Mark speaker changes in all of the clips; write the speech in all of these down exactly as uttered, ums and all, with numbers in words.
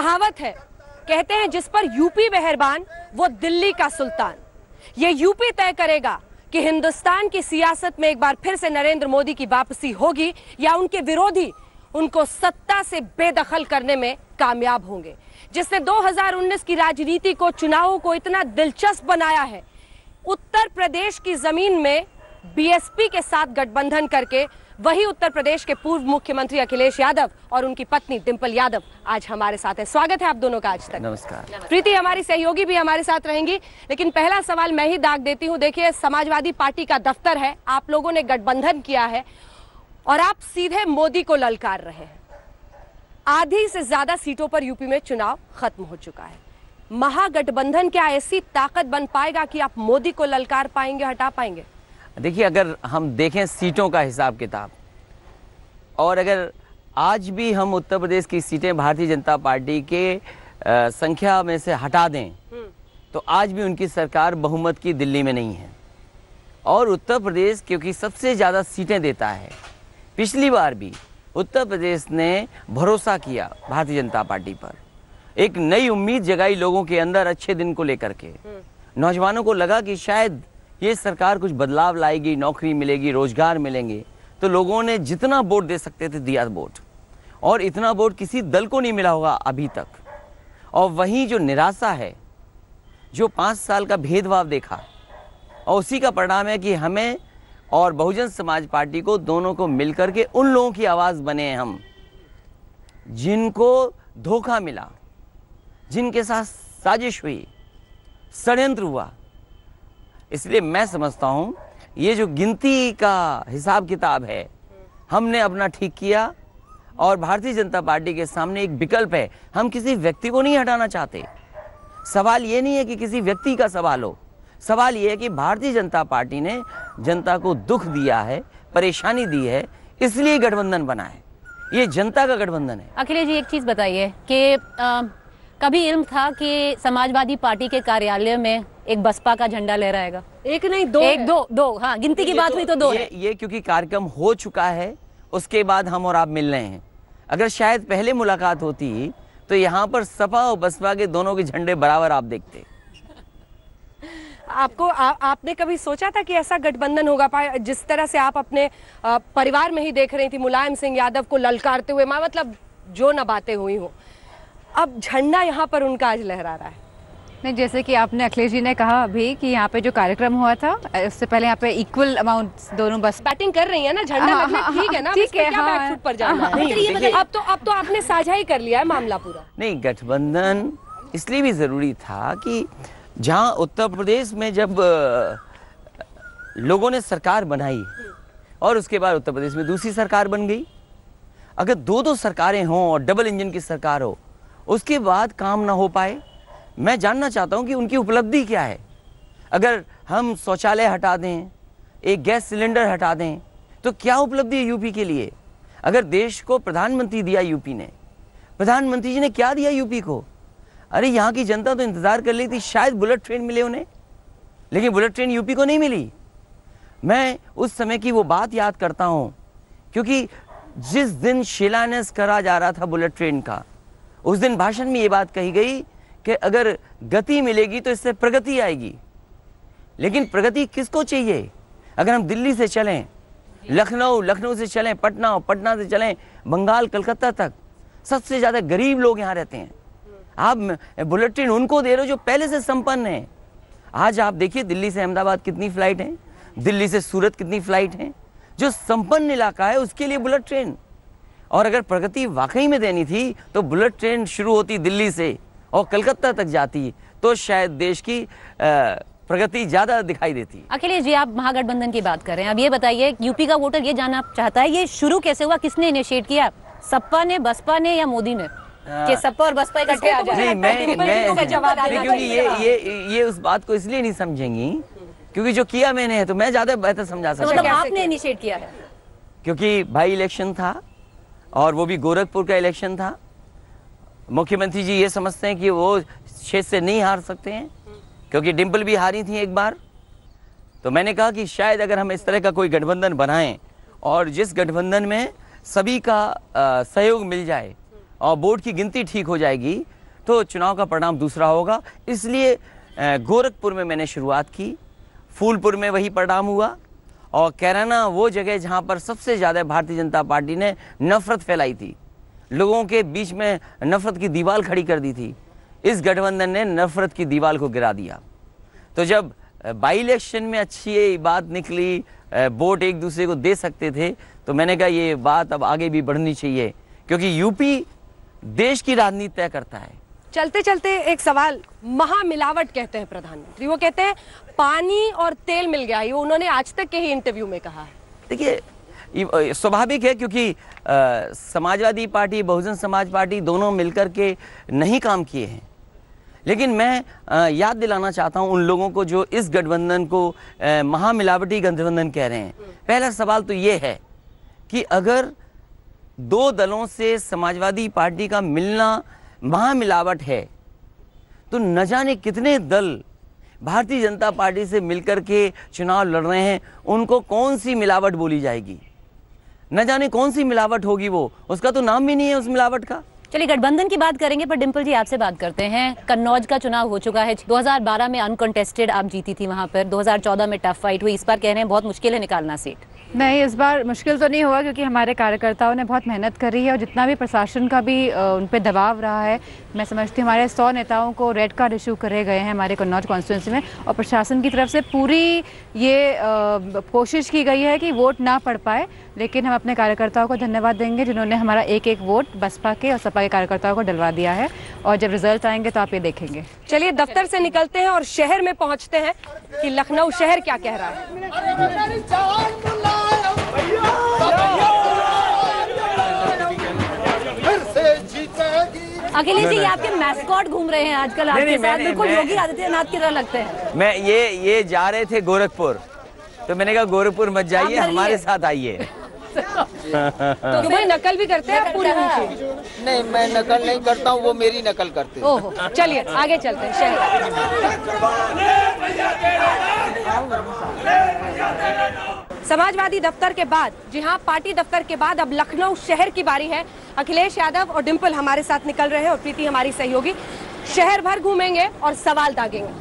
Speaker 1: कहावत है, कहते हैं जिस पर यूपी मेहरबान वो दिल्ली का सुल्तान। ये यूपी तय करेगा कि हिंदुस्तान की सियासत में एक बार फिर से नरेंद्र मोदी की वापसी होगी या उनके विरोधी उनको सत्ता से बेदखल करने में कामयाब होंगे। जिसने दो हज़ार उन्नीस की राजनीति को, चुनावों को इतना दिलचस्प बनाया है, उत्तर प्रदेश की जमीन में बीएसपी के साथ गठबंधन करके वही उत्तर प्रदेश के पूर्व मुख्यमंत्री अखिलेश यादव और उनकी पत्नी डिंपल यादव आज हमारे साथ है। स्वागत है आप दोनों का आज तक।
Speaker 2: नमस्कार।
Speaker 1: प्रीति हमारी सहयोगी भी हमारे साथ रहेंगी, लेकिन पहला सवाल मैं ही दाग देती हूँ। देखिए, समाजवादी पार्टी का दफ्तर है, आप लोगों ने गठबंधन किया है और आप सीधे मोदी को ललकार रहे हैं। आधी से ज्यादा सीटों पर यूपी में चुनाव खत्म हो चुका है। महागठबंधन क्या ऐसी ताकत बन पाएगा कि आप मोदी को ललकार पाएंगे, हटा पाएंगे?
Speaker 2: देखिए, अगर हम देखें सीटों का हिसाब किताब, और अगर आज भी हम उत्तर प्रदेश की सीटें भारतीय जनता पार्टी के आ, संख्या में से हटा दें तो आज भी उनकी सरकार बहुमत की दिल्ली में नहीं है। और उत्तर प्रदेश क्योंकि सबसे ज़्यादा सीटें देता है, पिछली बार भी उत्तर प्रदेश ने भरोसा किया भारतीय जनता पार्टी पर, एक नई उम्मीद जगाई लोगों के अंदर अच्छे दिन को लेकर के। नौजवानों को लगा कि शायद ये सरकार कुछ बदलाव लाएगी, नौकरी मिलेगी, रोजगार मिलेंगे, तो लोगों ने जितना वोट दे सकते थे दिया वोट, और इतना वोट किसी दल को नहीं मिला होगा अभी तक। और वहीं जो निराशा है, जो पाँच साल का भेदभाव देखा, और उसी का परिणाम है कि हमें और बहुजन समाज पार्टी को, दोनों को मिलकर के उन लोगों की आवाज़ बने हैं हम, जिनको धोखा मिला, जिनके साथ साजिश हुई, षड्यंत्र हुआ। इसलिए मैं समझता हूँ ये जो गिनती का हिसाब किताब है, हमने अपना ठीक किया, और भारतीय जनता पार्टी के सामने एक विकल्प है। हम किसी व्यक्ति को नहीं हटाना चाहते। सवाल ये नहीं है कि किसी व्यक्ति का सवाल हो, सवाल ये है कि भारतीय जनता पार्टी ने जनता को दुख दिया है, परेशानी दी है, इसलिए गठबंधन बना है। ये जनता का गठबंधन है।
Speaker 3: अखिलेश जी, एक चीज़ बताइए कि कभी इल्म था कि समाजवादी पार्टी के कार्यालय में एक बसपा का झंडा लहराएगा? एक नहीं, दो एक दो दो हाँ, गिनती की बात हुई तो दो
Speaker 2: ये,
Speaker 3: है।
Speaker 2: ये क्योंकि कार्यक्रम हो चुका है, उसके बाद हम और आप मिल रहे हैं। अगर शायद पहले मुलाकात होती तो यहाँ पर सपा और बसपा के दोनों के झंडे बराबर आप देखते।
Speaker 1: आपको आ, आपने कभी सोचा था कि ऐसा गठबंधन होगा? जिस तरह से आप अपने आ, परिवार में ही देख रही थी मुलायम सिंह यादव को ललकारते हुए, मैं मतलब जो न बातें हुई हो, अब झंडा यहाँ पर उनका आज लहरा रहा है।
Speaker 4: नहीं, जैसे कि आपने अखिलेश जी ने कहा अभी कि यहाँ पे जो कार्यक्रम हुआ था, उससे पहले यहाँ पे इक्वल अमाउंट दोनों बस
Speaker 1: बैटिंग कर रही है ना, झंडा लगना ठीक है ना, ठीक है, क्या बैकफुट पर जाना है? अब तो अब तो आपने साझा ही कर लिया है मामला पूरा।
Speaker 2: नहीं, गठबंधन इसलिए भी जरूरी था कि जहाँ उत्तर प्रदेश में जब लोगों ने सरकार बनाई और उसके बाद उत्तर प्रदेश में दूसरी सरकार बन गई, अगर दो दो सरकारें हों और डबल इंजन की सरकार हो, उसके बाद काम ना हो पाए। मैं जानना चाहता हूं कि उनकी उपलब्धि क्या है। अगर हम शौचालय हटा दें, एक गैस सिलेंडर हटा दें, तो क्या उपलब्धि है यूपी के लिए? अगर देश को प्रधानमंत्री दिया यूपी ने, प्रधानमंत्री जी ने क्या दिया यूपी को? अरे यहाँ की जनता तो इंतजार कर रही थी शायद बुलेट ट्रेन मिले उन्हें, लेकिन बुलेट ट्रेन यूपी को नहीं मिली। मैं उस समय की वो बात याद करता हूँ, क्योंकि जिस दिन शिलान्यास करा जा रहा था बुलेट ट्रेन का, उस दिन भाषण में ये बात कही गई कि अगर गति मिलेगी तो इससे प्रगति आएगी। लेकिन प्रगति किसको चाहिए? अगर हम दिल्ली से चलें, लखनऊ, लखनऊ से चलें पटना, पटना से चलें बंगाल, कलकत्ता तक, सबसे ज़्यादा गरीब लोग यहाँ रहते हैं। आप बुलेट ट्रेन उनको दे रहे हो जो पहले से संपन्न है। आज आप देखिए दिल्ली से अहमदाबाद कितनी फ्लाइट हैं, दिल्ली से सूरत कितनी फ्लाइट हैं। जो संपन्न इलाका है उसके लिए बुलेट ट्रेन। और अगर प्रगति वाकई में देनी थी तो बुलेट ट्रेन शुरू होती दिल्ली से और कलकत्ता तक जाती, तो शायद देश की प्रगति ज्यादा दिखाई देती।
Speaker 3: अखिलेश जी, आप महागठबंधन की बात कर रहे हैं, अब ये बताइए, यूपी का वोटर ये जानना चाहता है ये शुरू कैसे हुआ, किसने इनिशिएट किया? सपा ने, बसपा ने या मोदी ने? कि सपा और बसपा इकट्ठे आ जाए?
Speaker 2: नहीं, मैं मैं क्योंकि ये ये ये उस बात को इसलिए नहीं समझेंगी क्योंकि जो किया मैंने है तो मैं ज्यादा बेहतर समझा सकता हूँ।
Speaker 3: मतलब आपने इनिशिएट किया है?
Speaker 2: क्योंकि भाई इलेक्शन था और वो भी गोरखपुर का इलेक्शन था। मुख्यमंत्री जी ये समझते हैं कि वो क्षेत्र से नहीं हार सकते हैं, क्योंकि डिम्पल भी हारी थी एक बार। तो मैंने कहा कि शायद अगर हम इस तरह का कोई गठबंधन बनाएं और जिस गठबंधन में सभी का आ, सहयोग मिल जाए और वोट की गिनती ठीक हो जाएगी, तो चुनाव का परिणाम दूसरा होगा। इसलिए गोरखपुर में मैंने शुरुआत की, फूलपुर में वही परिणाम हुआ, और कैराना वो जगह जहां पर सबसे ज़्यादा भारतीय जनता पार्टी ने नफरत फैलाई थी, लोगों के बीच में नफरत की दीवार खड़ी कर दी थी, इस गठबंधन ने नफरत की दीवार को गिरा दिया। तो जब बाई इलेक्शन में अच्छी बात निकली, वोट एक दूसरे को दे सकते थे, तो मैंने कहा ये बात अब आगे भी बढ़नी चाहिए, क्योंकि यूपी देश की राजनीति तय करता है।
Speaker 1: चलते चलते एक सवाल, महामिलावट कहते हैं प्रधानमंत्री, वो कहते हैं पानी और तेल मिल गया, ये उन्होंने आज तक के ही इंटरव्यू में कहा है।
Speaker 2: देखिए स्वाभाविक है, क्योंकि आ, समाजवादी पार्टी, बहुजन समाज पार्टी दोनों मिलकर के नहीं काम किए हैं। लेकिन मैं आ, याद दिलाना चाहता हूं उन लोगों को जो इस गठबंधन को आ, महामिलावटी गठबंधन कह रहे हैं। पहला सवाल तो ये है कि अगर दो दलों से समाजवादी पार्टी का मिलना महामिलावट है, तो न जाने कितने दल भारतीय जनता पार्टी से मिलकर के चुनाव लड़ रहे हैं, उनको कौन सी मिलावट बोली जाएगी, न जाने कौन सी मिलावट होगी, वो उसका तो नाम भी नहीं है उस मिलावट का।
Speaker 3: चलिए गठबंधन की बात करेंगे, पर डिम्पल जी आपसे बात करते हैं। कन्नौज का चुनाव हो चुका है, दो हज़ार बारह में अनकंटेस्टेड आप जीती थी वहां पर, दो हज़ार चौदह में टफ फाइट हुई, इस बार कह रहे हैं बहुत मुश्किल है निकालना सीट।
Speaker 4: नहीं, इस बार मुश्किल तो नहीं होगा, क्योंकि हमारे कार्यकर्ताओं ने बहुत मेहनत करी है, और जितना भी प्रशासन का भी उन पर दबाव रहा है, मैं समझती हूँ हमारे सौ नेताओं को रेड कार्ड इशू करे गए हैं हमारे कन्नौज कॉन्स्टिट्यूंसी में, और प्रशासन की तरफ से पूरी ये कोशिश की गई है कि वोट ना पड़ पाए। लेकिन हम अपने कार्यकर्ताओं को धन्यवाद देंगे जिन्होंने हमारा एक एक वोट बसपा के और सपा के कार्यकर्ताओं को डलवा दिया है, और जब रिजल्ट आएंगे तो आप ये देखेंगे।
Speaker 1: चलिए दफ्तर से निकलते हैं और शहर में पहुंचते हैं कि लखनऊ शहर क्या कह रहा है।
Speaker 3: अखिलेश जी, आपके मैस्कॉट घूम रहे हैं आजकल आपके साथ, बिल्कुल योगी आदित्यनाथ की तरह लगते हैं।
Speaker 2: मैं ये ये जा रहे थे गोरखपुर, तो मैंने कहा गोरखपुर मत जाइए, हमारे साथ आइए।
Speaker 1: तो फिर नकल भी करते हैं पूरी उनकी?
Speaker 5: नहीं, मैं नकल नहीं करता हूँ, वो मेरी नकल करते हैं।
Speaker 1: ओहो, चलिए आगे चलते हैं शहर। समाजवादी दफ्तर के बाद, जी हाँ, पार्टी दफ्तर के बाद अब लखनऊ शहर की बारी है। अखिलेश यादव और डिम्पल हमारे साथ निकल रहे हैं, और प्रीति हमारी सहयोगी। शहर भर घूमेंगे और सवाल दागेंगे।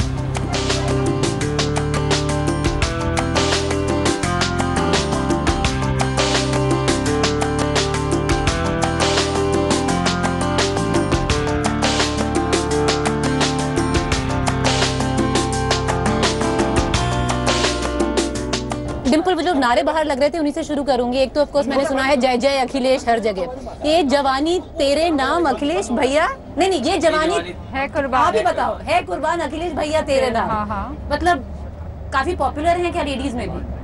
Speaker 3: डिम्पल, वो जो नारे बाहर लग रहे थे उन्हीं से शुरू करूंगी। एक तो ऑफ कोर्स मैंने सुना है जय जय अखिलेश हर जगह, ये जवानी तेरे नाम अखिलेश भैया, नहीं नहीं ये जवानी
Speaker 4: है कुर्बान,
Speaker 3: आप ही बताओ, है कुर्बान अखिलेश भैया तेरे नाम।
Speaker 4: हाँ हाँ,
Speaker 3: मतलब काफी पॉपुलर है क्या लेडीज में भी?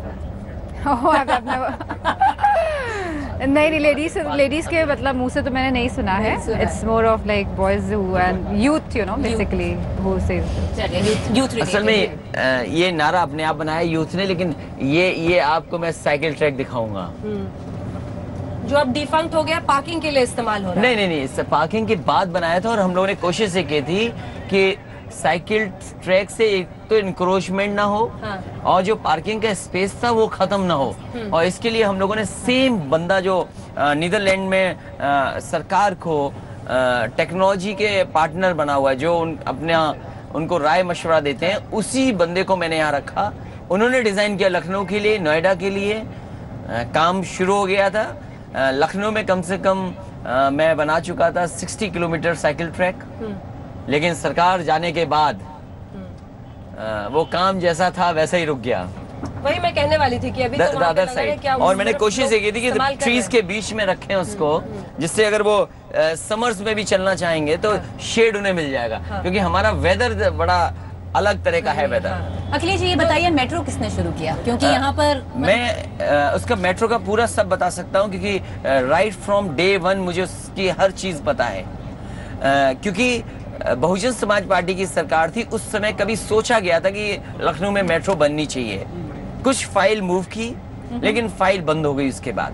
Speaker 4: नहीं नहीं, लेडीज लेडीज के मतलब मुंह से तो मैंने नहीं सुना है। It's more of like boys who and youth, you know, basically who says
Speaker 3: youth.
Speaker 2: असल में ये नारा अपने आप बनाया यूथ ने, लेकिन ये ये आपको मैं साइकिल ट्रैक दिखाऊंगा
Speaker 1: जो अब डिफंक्ट हो गया, पार्किंग के लिए इस्तेमाल हो रहा है।
Speaker 2: नहीं नहीं नहीं, इस पार्किंग के बाद बनाया था, और हम लोगों ने कोशिश ये की थी कि साइकिल ट्रैक से एक तो इंक्रोचमेंट ना हो, हाँ। और जो पार्किंग का स्पेस था वो खत्म ना हो। और इसके लिए हम लोगों ने सेम बंदा जो नीदरलैंड में आ, सरकार को टेक्नोलॉजी के पार्टनर बना हुआ है, जो उन, अपने उनको राय मशवरा देते हैं, उसी बंदे को मैंने यहाँ रखा। उन्होंने डिज़ाइन किया लखनऊ के लिए, नोएडा के लिए। आ, काम शुरू हो गया था। आ, लखनऊ में कम से कम आ, मैं बना चुका था साठ किलोमीटर साइकिल ट्रैक, लेकिन सरकार जाने के बाद आ, वो काम जैसा था वैसा ही रुक गया।
Speaker 1: वही मैं कहने वाली थी कि अभी तो वहाँ पे लगा है क्या,
Speaker 2: और मैंने कोशिश ये की थी कि ट्रीज के बीच में रखें उसको, जिससे अगर वो समर्स में भी चलना चाहेंगे तो शेड उन्हें मिल जाएगा। हाँ। क्योंकि हमारा वेदर बड़ा अलग तरह का है वेदर।
Speaker 3: हाँ। अखिलेश, ये बताइए मेट्रो किसने शुरू किया? क्योंकि यहाँ पर
Speaker 2: मैं आ, उसका मेट्रो का पूरा सब बता सकता हूँ, क्योंकि राइट फ्रॉम डे वन मुझे उसकी हर चीज पता है। आ, क्योंकि बहुजन समाज पार्टी की सरकार थी उस समय, कभी सोचा गया था कि लखनऊ में मेट्रो बननी चाहिए। कुछ फाइल मूव की, लेकिन फाइल बंद हो गई उसके बाद।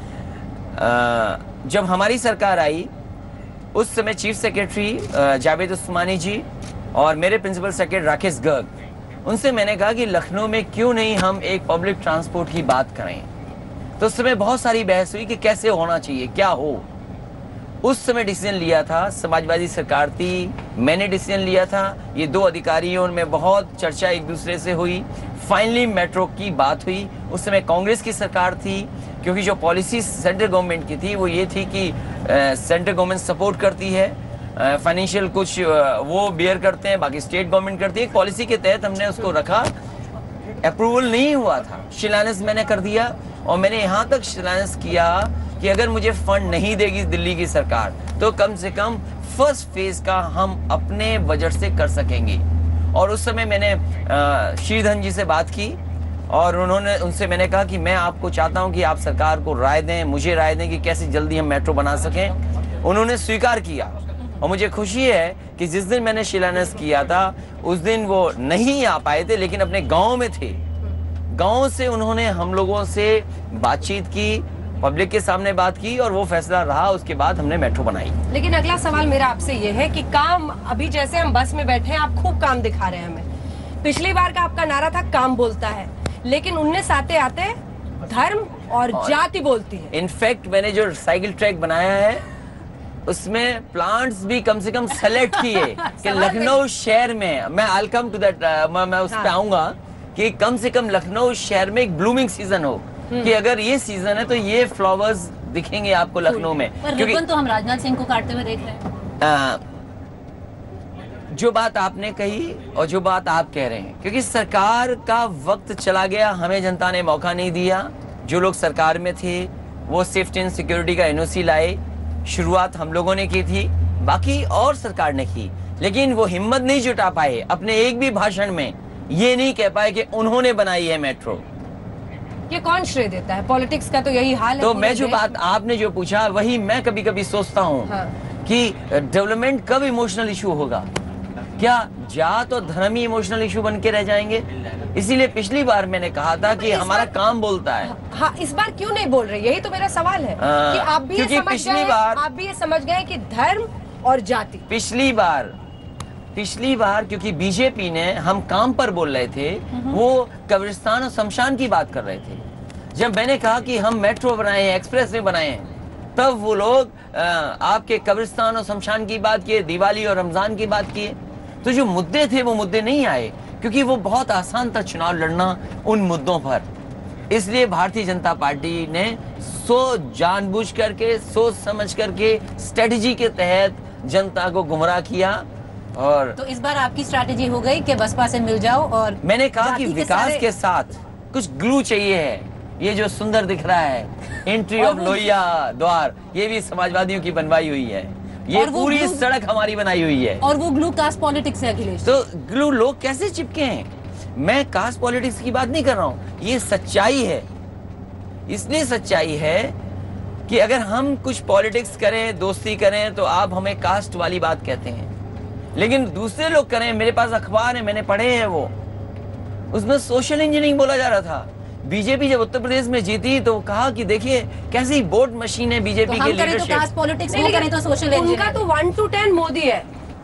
Speaker 2: आ, जब हमारी सरकार आई, उस समय चीफ सेक्रेटरी जावेद उस्मानी जी और मेरे प्रिंसिपल सेक्रेटरी राकेश गर्ग, उनसे मैंने कहा कि लखनऊ में क्यों नहीं हम एक पब्लिक ट्रांसपोर्ट की बात करें। तो उस समय बहुत सारी बहस हुई कि कैसे होना चाहिए, क्या हो। उस समय डिसीजन लिया था, समाजवादी सरकार थी, मैंने डिसीजन लिया था, ये दो अधिकारियों में बहुत चर्चा एक दूसरे से हुई, फाइनली मेट्रो की बात हुई। उस समय कांग्रेस की सरकार थी, क्योंकि जो पॉलिसी सेंट्रल गवर्नमेंट की थी वो ये थी कि सेंट्रल गवर्नमेंट सपोर्ट करती है, फाइनेंशियल कुछ आ, वो बियर करते हैं, बाकी स्टेट गवर्नमेंट करती है। एक पॉलिसी के तहत हमने उसको रखा, अप्रूवल नहीं हुआ था, शिलान्यास मैंने कर दिया और मैंने यहाँ तक शिलान्यास किया कि अगर मुझे फंड नहीं देगी दिल्ली की सरकार तो कम से कम फर्स्ट फेज का हम अपने बजट से कर सकेंगे। और उस समय मैंने श्रीधन जी से बात की और उन्होंने उनसे मैंने कहा कि मैं आपको चाहता हूं कि आप सरकार को राय दें, मुझे राय दें कि कैसे जल्दी हम मेट्रो बना सकें। उन्होंने स्वीकार किया और मुझे खुशी है कि जिस दिन मैंने शिलान्यास किया था उस दिन वो नहीं आ पाए थे, लेकिन अपने गाँव में थे। गाँव से उन्होंने हम लोगों से बातचीत की, पब्लिक के सामने बात की और वो फैसला रहा। उसके बाद हमने मेट्रो बनाई।
Speaker 1: लेकिन अगला सवाल मेरा आपसे ये है कि काम, अभी जैसे हम बस में बैठे हैं, आप खूब काम दिखा रहे हैं हमें। पिछली बार का आपका नारा था काम बोलता है, लेकिन उन्नीस आते आते धर्म और, और जाति बोलती है। इनफैक्ट
Speaker 2: मैंने जो साइकिल ट्रैक बनाया है उसमें प्लांट्स भी कम से कम सेलेक्ट किए कि लखनऊ शहर में, मैं I will come to that, मैं उस पे आऊंगा कि कम से कम लखनऊ शहर में एक ब्लूमिंग सीजन हो, कि अगर ये सीजन है तो ये फ्लावर्स दिखेंगे आपको लखनऊ में।
Speaker 3: पर रिबन तो हम राजनाथ सिंह को काटते हुए देख रहे हैं।
Speaker 2: आ, जो बात आपने कही और जो बात आप कह रहे हैं, क्योंकि सरकार का वक्त चला गया, हमें जनता ने मौका नहीं दिया। जो लोग सरकार में थे वो सेफ्टी एंड सिक्योरिटी का एनओसी लाए, शुरुआत हम लोगों ने की थी, बाकी और सरकार ने की, लेकिन वो हिम्मत नहीं जुटा पाए, अपने एक भी भाषण में ये नहीं कह पाए कि उन्होंने बनाई है मेट्रो।
Speaker 1: ये कौन श्रेय देता है? पॉलिटिक्स का तो यही हाल है।
Speaker 2: तो मैं जो बात आपने जो पूछा वही मैं कभी कभी सोचता हूँ, हाँ। कि डेवलपमेंट कब इमोशनल इशू होगा? क्या जात और धर्म ही इमोशनल इशू बन के रह जाएंगे? इसीलिए पिछली बार मैंने कहा था कि हमारा काम बोलता है।
Speaker 1: हाँ, इस बार क्यों नहीं बोल रहे? यही तो मेरा सवाल है आ, कि आप भी ये समझ गए, आप भी ये समझ गए कि धर्म और जाति।
Speaker 2: पिछली बार पिछली बार क्योंकि बीजेपी ने, हम काम पर बोल रहे थे, वो कब्रिस्तान और शमशान की बात कर रहे थे। जब मैंने कहा कि हम मेट्रो बनाए हैं, एक्सप्रेस वे बनाए हैं, तब वो लोग आपके कब्रिस्तान और शमशान की बात किए, दिवाली और रमजान की बात किए। तो जो मुद्दे थे वो मुद्दे नहीं आए, क्योंकि वो बहुत आसान था चुनाव लड़ना उन मुद्दों पर। इसलिए भारतीय जनता पार्टी ने सोच जानबूझ करके, सोच समझ करके, स्ट्रेटेजी के तहत जनता को गुमराह किया। और
Speaker 3: तो इस बार आपकी स्ट्रैटेजी हो गई कि बसपा से मिल जाओ। और
Speaker 2: मैंने कहा कि विकास के साथ कुछ ग्लू चाहिए है। ये जो सुंदर दिख रहा है एंट्री ऑफ लोहिया द्वार, ये भी समाजवादियों की बनवाई हुई है। ये पूरी सड़क हमारी बनाई हुई है।
Speaker 3: और वो ग्लू कास्ट पॉलिटिक्स है अखिलेश।
Speaker 2: तो ग्लू लोग कैसे चिपके हैं? मैं कास्ट पॉलिटिक्स की बात नहीं कर रहा हूँ, ये सच्चाई है। इसलिए सच्चाई है कि अगर हम कुछ पॉलिटिक्स करें, दोस्ती करें, तो आप हमें कास्ट वाली बात कहते हैं, लेकिन दूसरे लोग करें, मेरे पास अखबार है, मैंने पढ़े हैं, वो उसमें सोशल इंजीनियरिंग बोला जा रहा था। बीजेपी जब उत्तर प्रदेश में जीती तो कहा कि देखिए कैसी बोट मशीन है बीजेपी के लीडरशिप।
Speaker 3: तो कास्ट पॉलिटिक्स नहीं करें तो सोशल इंजीनियरिंग।
Speaker 1: उनका तो वन टू टेन मोदी है,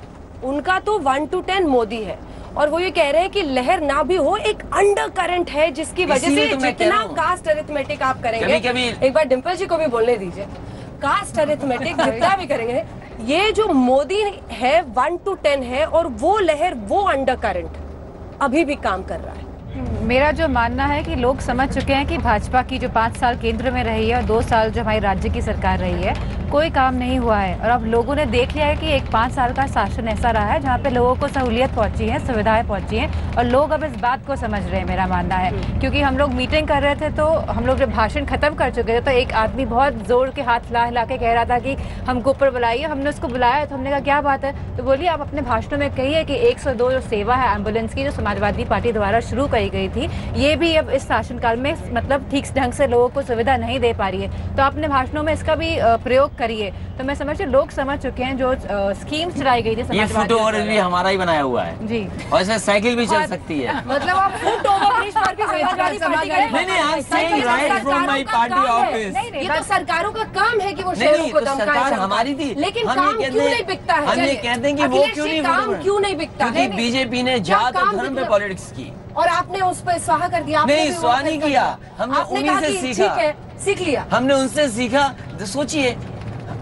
Speaker 1: उनका तो वन टू टेन मोदी है। और वो ये कह रहे हैं कि लहर ना भी हो, एक अंडर करंट है जिसकी वजह से जितना कास्ट अरिथमेटिक आप करेंगे, कभी कभी एक बार डिम्पल जी को भी बोलने दीजिए, कास्ट अरिथमेटिक जितना भी करेंगे, ये जो मोदी है वन टू टेन है और वो लहर, वो अंडर करंट अभी भी काम कर रहा है।
Speaker 4: मेरा जो मानना है कि लोग समझ चुके हैं कि भाजपा की जो पाँच साल केंद्र में रही है और दो साल जो हमारी राज्य की सरकार रही है, कोई काम नहीं हुआ है। और अब लोगों ने देख लिया है कि एक पाँच साल का शासन ऐसा रहा है जहाँ पे लोगों को सहूलियत पहुँची है, सुविधाएं पहुँची हैं, और लोग अब इस बात को समझ रहे हैं, मेरा मानना है। क्योंकि हम लोग मीटिंग कर रहे थे तो हम लोग जब भाषण खत्म कर चुके थे तो एक आदमी बहुत जोर के हाथ हिला हिला के कह रहा था कि हमको ऊपर बुलाइए। हमने उसको बुलाया तो हमने कहा क्या बात है? तो बोलिए आप अपने भाषणों में कहिए कि एक सौ दो जो सेवा है एम्बुलेंस की, जो समाजवादी पार्टी द्वारा शुरू करी गई थी, ये भी अब इस शासनकाल में मतलब ठीक ढंग से लोगों को सुविधा नहीं दे पा रही है। तो अपने भाषणों में इसका भी प्रयोग करिए। तो मैं समझ लोग समझ चुके हैं जो स्कीम्स चलाई गई थी।
Speaker 2: ये फुट ओवर भी हमारा ही बनाया हुआ है
Speaker 4: जी,
Speaker 2: और ऐसे साइकिल भी चल सकती है।
Speaker 1: मतलब आप फुट ओवर ब्रिज पर भी समाजवादी पार्टी का
Speaker 2: नहीं नहीं, I am saying right from my party office.
Speaker 1: ये तो सरकारों का काम है कि वो शहरों को दमकाएं।
Speaker 2: सरकार हमारी थी,
Speaker 1: लेकिन काम क्यों नहीं बिकता है?
Speaker 2: हम ये कहते हैं कि वो क्यों नहीं,
Speaker 1: काम क्यों नहीं बिकता?
Speaker 2: क्योंकि बीजेपी ने जात और धर्म पे पॉलिटिक्स की
Speaker 1: और आपने उस पर स्वाहा कर दिया।
Speaker 2: नहीं, स्वाहा नहीं किया, हमने उन्हीं से सीखा,
Speaker 1: सीख लिया।
Speaker 2: हमने उनसे सीखा। तो सोचिए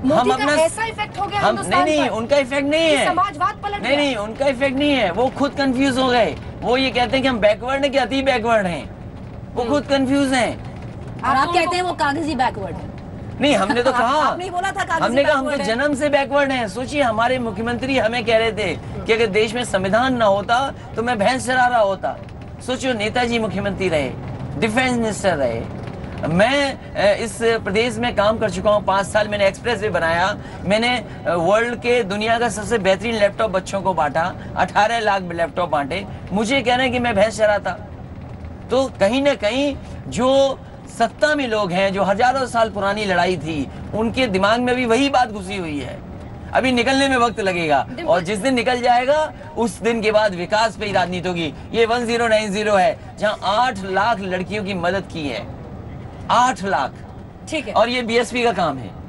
Speaker 1: मोदी का ऐसा इफेक्ट हो गया
Speaker 2: हम नहीं नहीं
Speaker 1: पर?
Speaker 2: उनका इफेक्ट नहीं है,
Speaker 1: समाजवाद पलट
Speaker 2: नहीं नहीं उनका इफेक्ट नहीं है, वो खुद कंफ्यूज हो गए। वो ये कहते हैं कि हम बैकवर्ड हैं कि अति बैकवर्ड हैं, वो खुद कंफ्यूज हैं।
Speaker 3: और आप कहते हैं वो कागजी बैकवर्ड है।
Speaker 2: नहीं हमने तो कहा,
Speaker 3: आपने बोला था कागजी
Speaker 2: हमने कहा हम तो
Speaker 3: बैकवर्ड है।
Speaker 2: जन्म से बैकवर्ड हैं। सोचिए हमारे मुख्यमंत्री हमें कह रहे थे कि अगर देश में संविधान न होता तो मैं भैंस चरा रहा होता। सोचियो नेताजी मुख्यमंत्री रहे, डिफेंस मिनिस्टर रहे, मैं इस प्रदेश में काम कर चुका हूँ। पाँच साल मैंने एक्सप्रेस वे बनाया, मैंने वर्ल्ड के दुनिया का सबसे बेहतरीन लैपटॉप बच्चों को बांटा, अठारह लाख लैपटॉप बांटे। मुझे कह रहे हैं कि मैं भैंस चराता। तो कहीं ना कहीं जो सत्ता में लोग हैं, जो हजारों साल पुरानी लड़ाई थी, उनके दिमाग में भी वही बात घुसी हुई है। अभी निकलने में वक्त लगेगा और जिस दिन निकल जाएगा उस दिन के बाद विकास पे ही राजनीति होगी। ये वन जीरो नाइन जीरो है जहां आठ लाख लड़कियों की मदद की है, आठ लाख।
Speaker 1: ठीक है,
Speaker 2: और ये बीएसपी का काम है।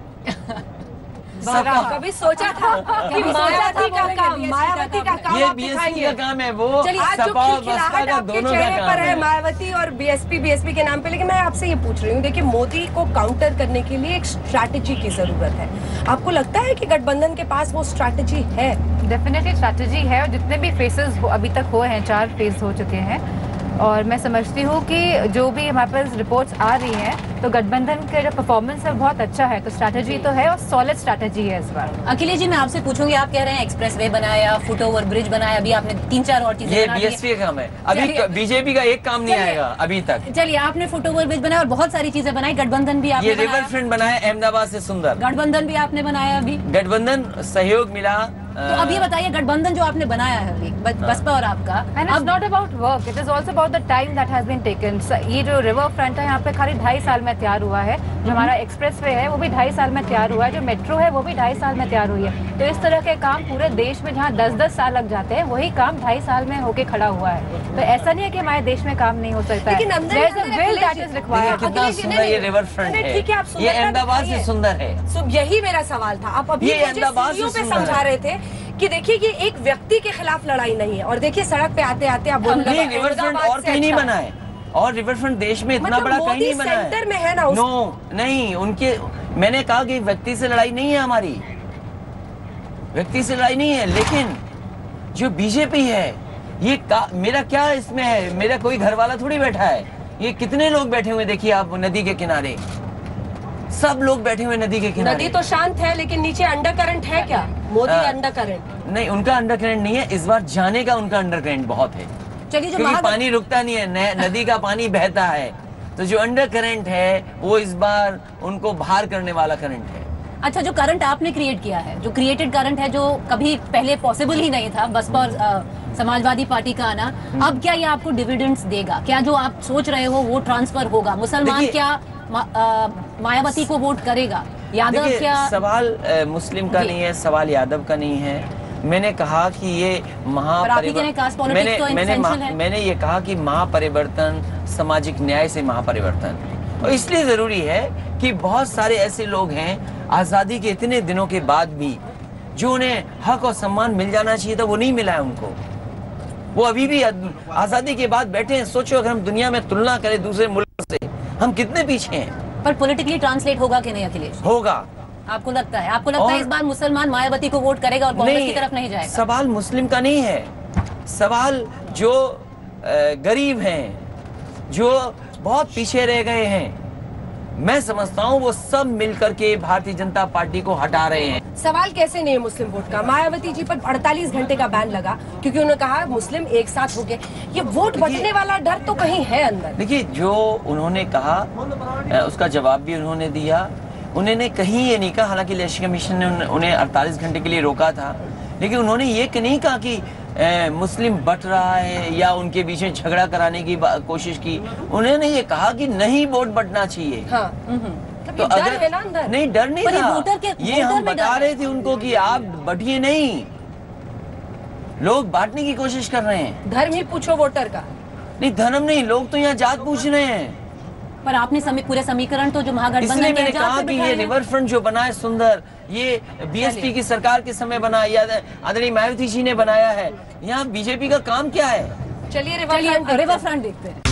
Speaker 1: कभी सोचा था कि मायावती का काम मायावती का काम
Speaker 2: ये
Speaker 1: आप
Speaker 2: बीएसपी
Speaker 1: दिखाएंगे?
Speaker 2: का काम है, वो
Speaker 1: आज जो
Speaker 2: सपा बसपा
Speaker 1: खिलखिलाहट
Speaker 2: का
Speaker 1: आपके
Speaker 2: दोनों का
Speaker 1: चेहरे
Speaker 2: काम
Speaker 1: पर है
Speaker 2: है।
Speaker 1: मायावती और बीएसपी बीएसपी के नाम पे। लेकिन मैं आपसे ये पूछ रही हूँ, देखिए मोदी को काउंटर करने के लिए एक स्ट्रैटेजी की जरूरत है। आपको लगता है कि गठबंधन के पास वो स्ट्रैटेजी है?
Speaker 4: डेफिनेटली स्ट्रैटेजी है, और जितने भी फेसेस अभी तक हुए हैं, चार फेज हो चुके हैं, और मैं समझती हूँ कि जो भी हमारे पास रिपोर्ट्स आ रही हैं तो गठबंधन का जो परफॉर्मेंस है बहुत अच्छा है। तो स्ट्रैटेजी तो है और सॉलिड स्ट्रैटेजी है इस बार।
Speaker 3: अखिलेश जी मैं आपसे पूछूंगी, आप कह रहे हैं एक्सप्रेस वे बनाया, फुट ओवर ब्रिज बनाया, अभी आपने तीन चार और चीजें
Speaker 2: ये
Speaker 3: बना दी हैं।
Speaker 2: बीएसपी का काम है, अभी बीजेपी का एक काम नहीं आएगा अभी तक।
Speaker 3: चलिए आपने फुट ओवर ब्रिज बनाया और बहुत सारी चीजें बनाई, गठबंधन भी आपने
Speaker 2: ये रिवर
Speaker 3: बनाया,
Speaker 2: फ्रंट बनाया अहमदाबाद से सुंदर,
Speaker 3: गठबंधन भी आपने बनाया अभी।
Speaker 2: गठबंधन सहयोग मिला।
Speaker 3: तो अब ये बताइए गठबंधन जो आपने बनाया है अभी बसपा और आपका,
Speaker 4: and it's not about work, it is also about the time that has been taken. ये जो रिवर फ्रंट है यहाँ पे खाली ढाई साल में तैयार हुआ है, जो हमारा एक्सप्रेस वे है वो भी ढाई साल में तैयार हुआ है, जो मेट्रो है वो भी ढाई साल में तैयार हुई है। तो इस तरह के काम पूरे देश में जहाँ दस दस साल लग जाते हैं, वही काम ढाई साल में होके खड़ा हुआ है। तो ऐसा नहीं है कि हमारे देश में काम नहीं हो सकता है।
Speaker 1: लेकिन अंदर
Speaker 4: There is a
Speaker 1: अंदर
Speaker 4: will that
Speaker 1: Akhilesh
Speaker 4: is
Speaker 1: ji-
Speaker 4: required.
Speaker 2: कितना
Speaker 1: अखिलेश जी,
Speaker 2: सुंदर
Speaker 1: नहीं,
Speaker 2: ये रिवर फ्रंट
Speaker 1: नहीं,
Speaker 2: है,
Speaker 1: ठीक है, आप
Speaker 2: ये
Speaker 1: सुंदरता
Speaker 2: अहमदाबाद से
Speaker 1: दिखाइए।
Speaker 2: सुंदर है।
Speaker 1: सो यही मेरा सवाल था। आप अभी
Speaker 2: ये
Speaker 1: मुझे
Speaker 2: अहमदाबाद
Speaker 1: सीढ़ियों
Speaker 2: से
Speaker 1: पे
Speaker 2: सुंदर
Speaker 1: समझा
Speaker 2: है।
Speaker 1: रहे थे कि देखिए ये एक व्यक्ति के खिलाफ लड़ाई नहीं है, और देखिए सड़क पे आते आते आप
Speaker 2: नहीं रिवर फ्रंट और कहीं नहीं बना है, और रिवर फ्रंट देश में इतना
Speaker 1: मतलब
Speaker 2: बड़ा कहीं
Speaker 1: मोदी
Speaker 2: नहीं बना है।
Speaker 1: सेंटर में है ना उस-
Speaker 2: नो नहीं, उनके मैंने कहा कि व्यक्ति से लड़ाई नहीं है हमारी, व्यक्ति से लड़ाई नहीं है। लेकिन जो बीजेपी है ये का, मेरा क्या इसमें है, मेरा कोई घर वाला थोड़ी बैठा है। ये कितने लोग बैठे हुए देखिए आप नदी के किनारे, सब लोग बैठे हुए नदी के किनारे।
Speaker 1: नदी तो शांत है लेकिन नीचे अंडर करंट है क्या? मोदी
Speaker 2: हाँ।
Speaker 1: अंडर करंट
Speaker 2: नहीं, उनका अंडर करंट नहीं है, इस बार जाने का उनका अंडर करंट बहुत है।
Speaker 3: चलिए जो
Speaker 2: क्योंकि
Speaker 3: महागठ-
Speaker 2: पानी रुकता नहीं है, न- नदी का पानी बहता है, तो जो अंडर करंट है वो इस बार उनको बाहर करने वाला करंट है।
Speaker 3: अच्छा जो करंट आपने क्रिएट किया है, जो क्रिएटेड करंट है, जो कभी पहले पॉसिबल ही नहीं था, बसपा और अ, समाजवादी पार्टी का आना, अब क्या ये आपको डिविडेंड्स देगा? क्या जो आप सोच रहे हो वो ट्रांसफर होगा? मुसलमान
Speaker 2: देखिए-
Speaker 3: क्या मा, अ, मायावती को वोट करेगा? यादव
Speaker 2: देखिए,
Speaker 3: क्या?
Speaker 2: सवाल अ, मुस्लिम का
Speaker 3: जी।
Speaker 2: नहीं है, सवाल यादव का नहीं है। मैंने कहा कि ये
Speaker 3: पर आप ही कह रहे हैं
Speaker 2: महापरिवर्तन,
Speaker 3: caste politics
Speaker 2: मैंने
Speaker 3: तो
Speaker 2: मैंने
Speaker 3: essential
Speaker 2: मा-
Speaker 3: है।
Speaker 2: मैंने ये कहा कि महापरिवर्तन सामाजिक न्याय से महापरिवर्तन, और इसलिए जरूरी है कि बहुत सारे ऐसे लोग हैं आजादी के इतने दिनों के बाद भी जो उन्हें हक और सम्मान मिल जाना चाहिए था वो नहीं मिला है उनको। वो अभी भी आजादी के बाद बैठे हैं। सोचो अगर हम दुनिया में तुलना करें दूसरे मुल्क से, हम कितने पीछे हैं।
Speaker 3: पर पॉलिटिकली ट्रांसलेट होगा कि नहीं अखिलेश?
Speaker 2: होगा।
Speaker 3: आपको लगता है? आपको लगता है
Speaker 2: और-
Speaker 3: इस बार मुसलमान मायावती को वोट करेगा और कांग्रेस की तरफ नहीं जाएगा?
Speaker 2: सवाल मुस्लिम का नहीं है, सवाल जो अ, गरीब हैं, जो बहुत पीछे रह गए हैं, मैं समझता हूँ वो सब मिलकर के भारतीय जनता पार्टी को हटा रहे हैं।
Speaker 1: सवाल कैसे नहीं है मुस्लिम वोट का? मायावती जी पर अड़तालीस घंटे का बैन लगा क्योंकि उन्होंने कहा मुस्लिम एक साथ हो गए। ये वोट बटने वाला डर तो कहीं है अंदर।
Speaker 2: देखिए जो उन्होंने कहा अ, उसका जवाब भी उन्होंने दिया। उन्होंने कहीं ये नहीं कहा, हालांकि इलेक्शन कमीशन ने उन- उन्हें अड़तालीस घंटे के लिए रोका था, लेकिन उन्होंने ये नहीं कहा कि ए, मुस्लिम बट रहा है या उनके बीच में झगड़ा कराने की बा- कोशिश की। उन्होंने ये कहा कि नहीं वोट बटना चाहिए।
Speaker 1: हाँ।
Speaker 2: तो
Speaker 1: डर
Speaker 2: अगर
Speaker 1: है ना अंदर।
Speaker 2: नहीं, डर नहीं
Speaker 3: पर ये
Speaker 2: था,
Speaker 3: वोटर के-
Speaker 2: ये
Speaker 3: वोटर
Speaker 2: हम
Speaker 3: में
Speaker 2: बता
Speaker 3: डर
Speaker 2: रहे
Speaker 3: है।
Speaker 2: थे उनको कि आप बटिए नहीं, लोग बांटने की कोशिश कर रहे हैं।
Speaker 1: धर्म ही पूछो वोटर का।
Speaker 2: नहीं धर्म नहीं, लोग तो यहाँ जात पूछ रहे हैं।
Speaker 3: पर आपने समी, पूरे समीकरण तो जो महागठबंधन
Speaker 2: इसलिए
Speaker 3: के
Speaker 2: मैंने
Speaker 3: हिसाब
Speaker 2: कहा
Speaker 3: से
Speaker 2: कि
Speaker 3: बिठाए
Speaker 2: ये
Speaker 3: हैं।
Speaker 2: रिवर फ्रंट जो बना है सुंदर, ये बीएसपी की सरकार के समय बना, या आदरणीय मायावती जी ने बनाया है। यहाँ बीजेपी का काम क्या है?
Speaker 1: चलिए रिवर
Speaker 3: चलिए
Speaker 1: फ्रंट
Speaker 3: रिवर फ्रंट देखते हैं।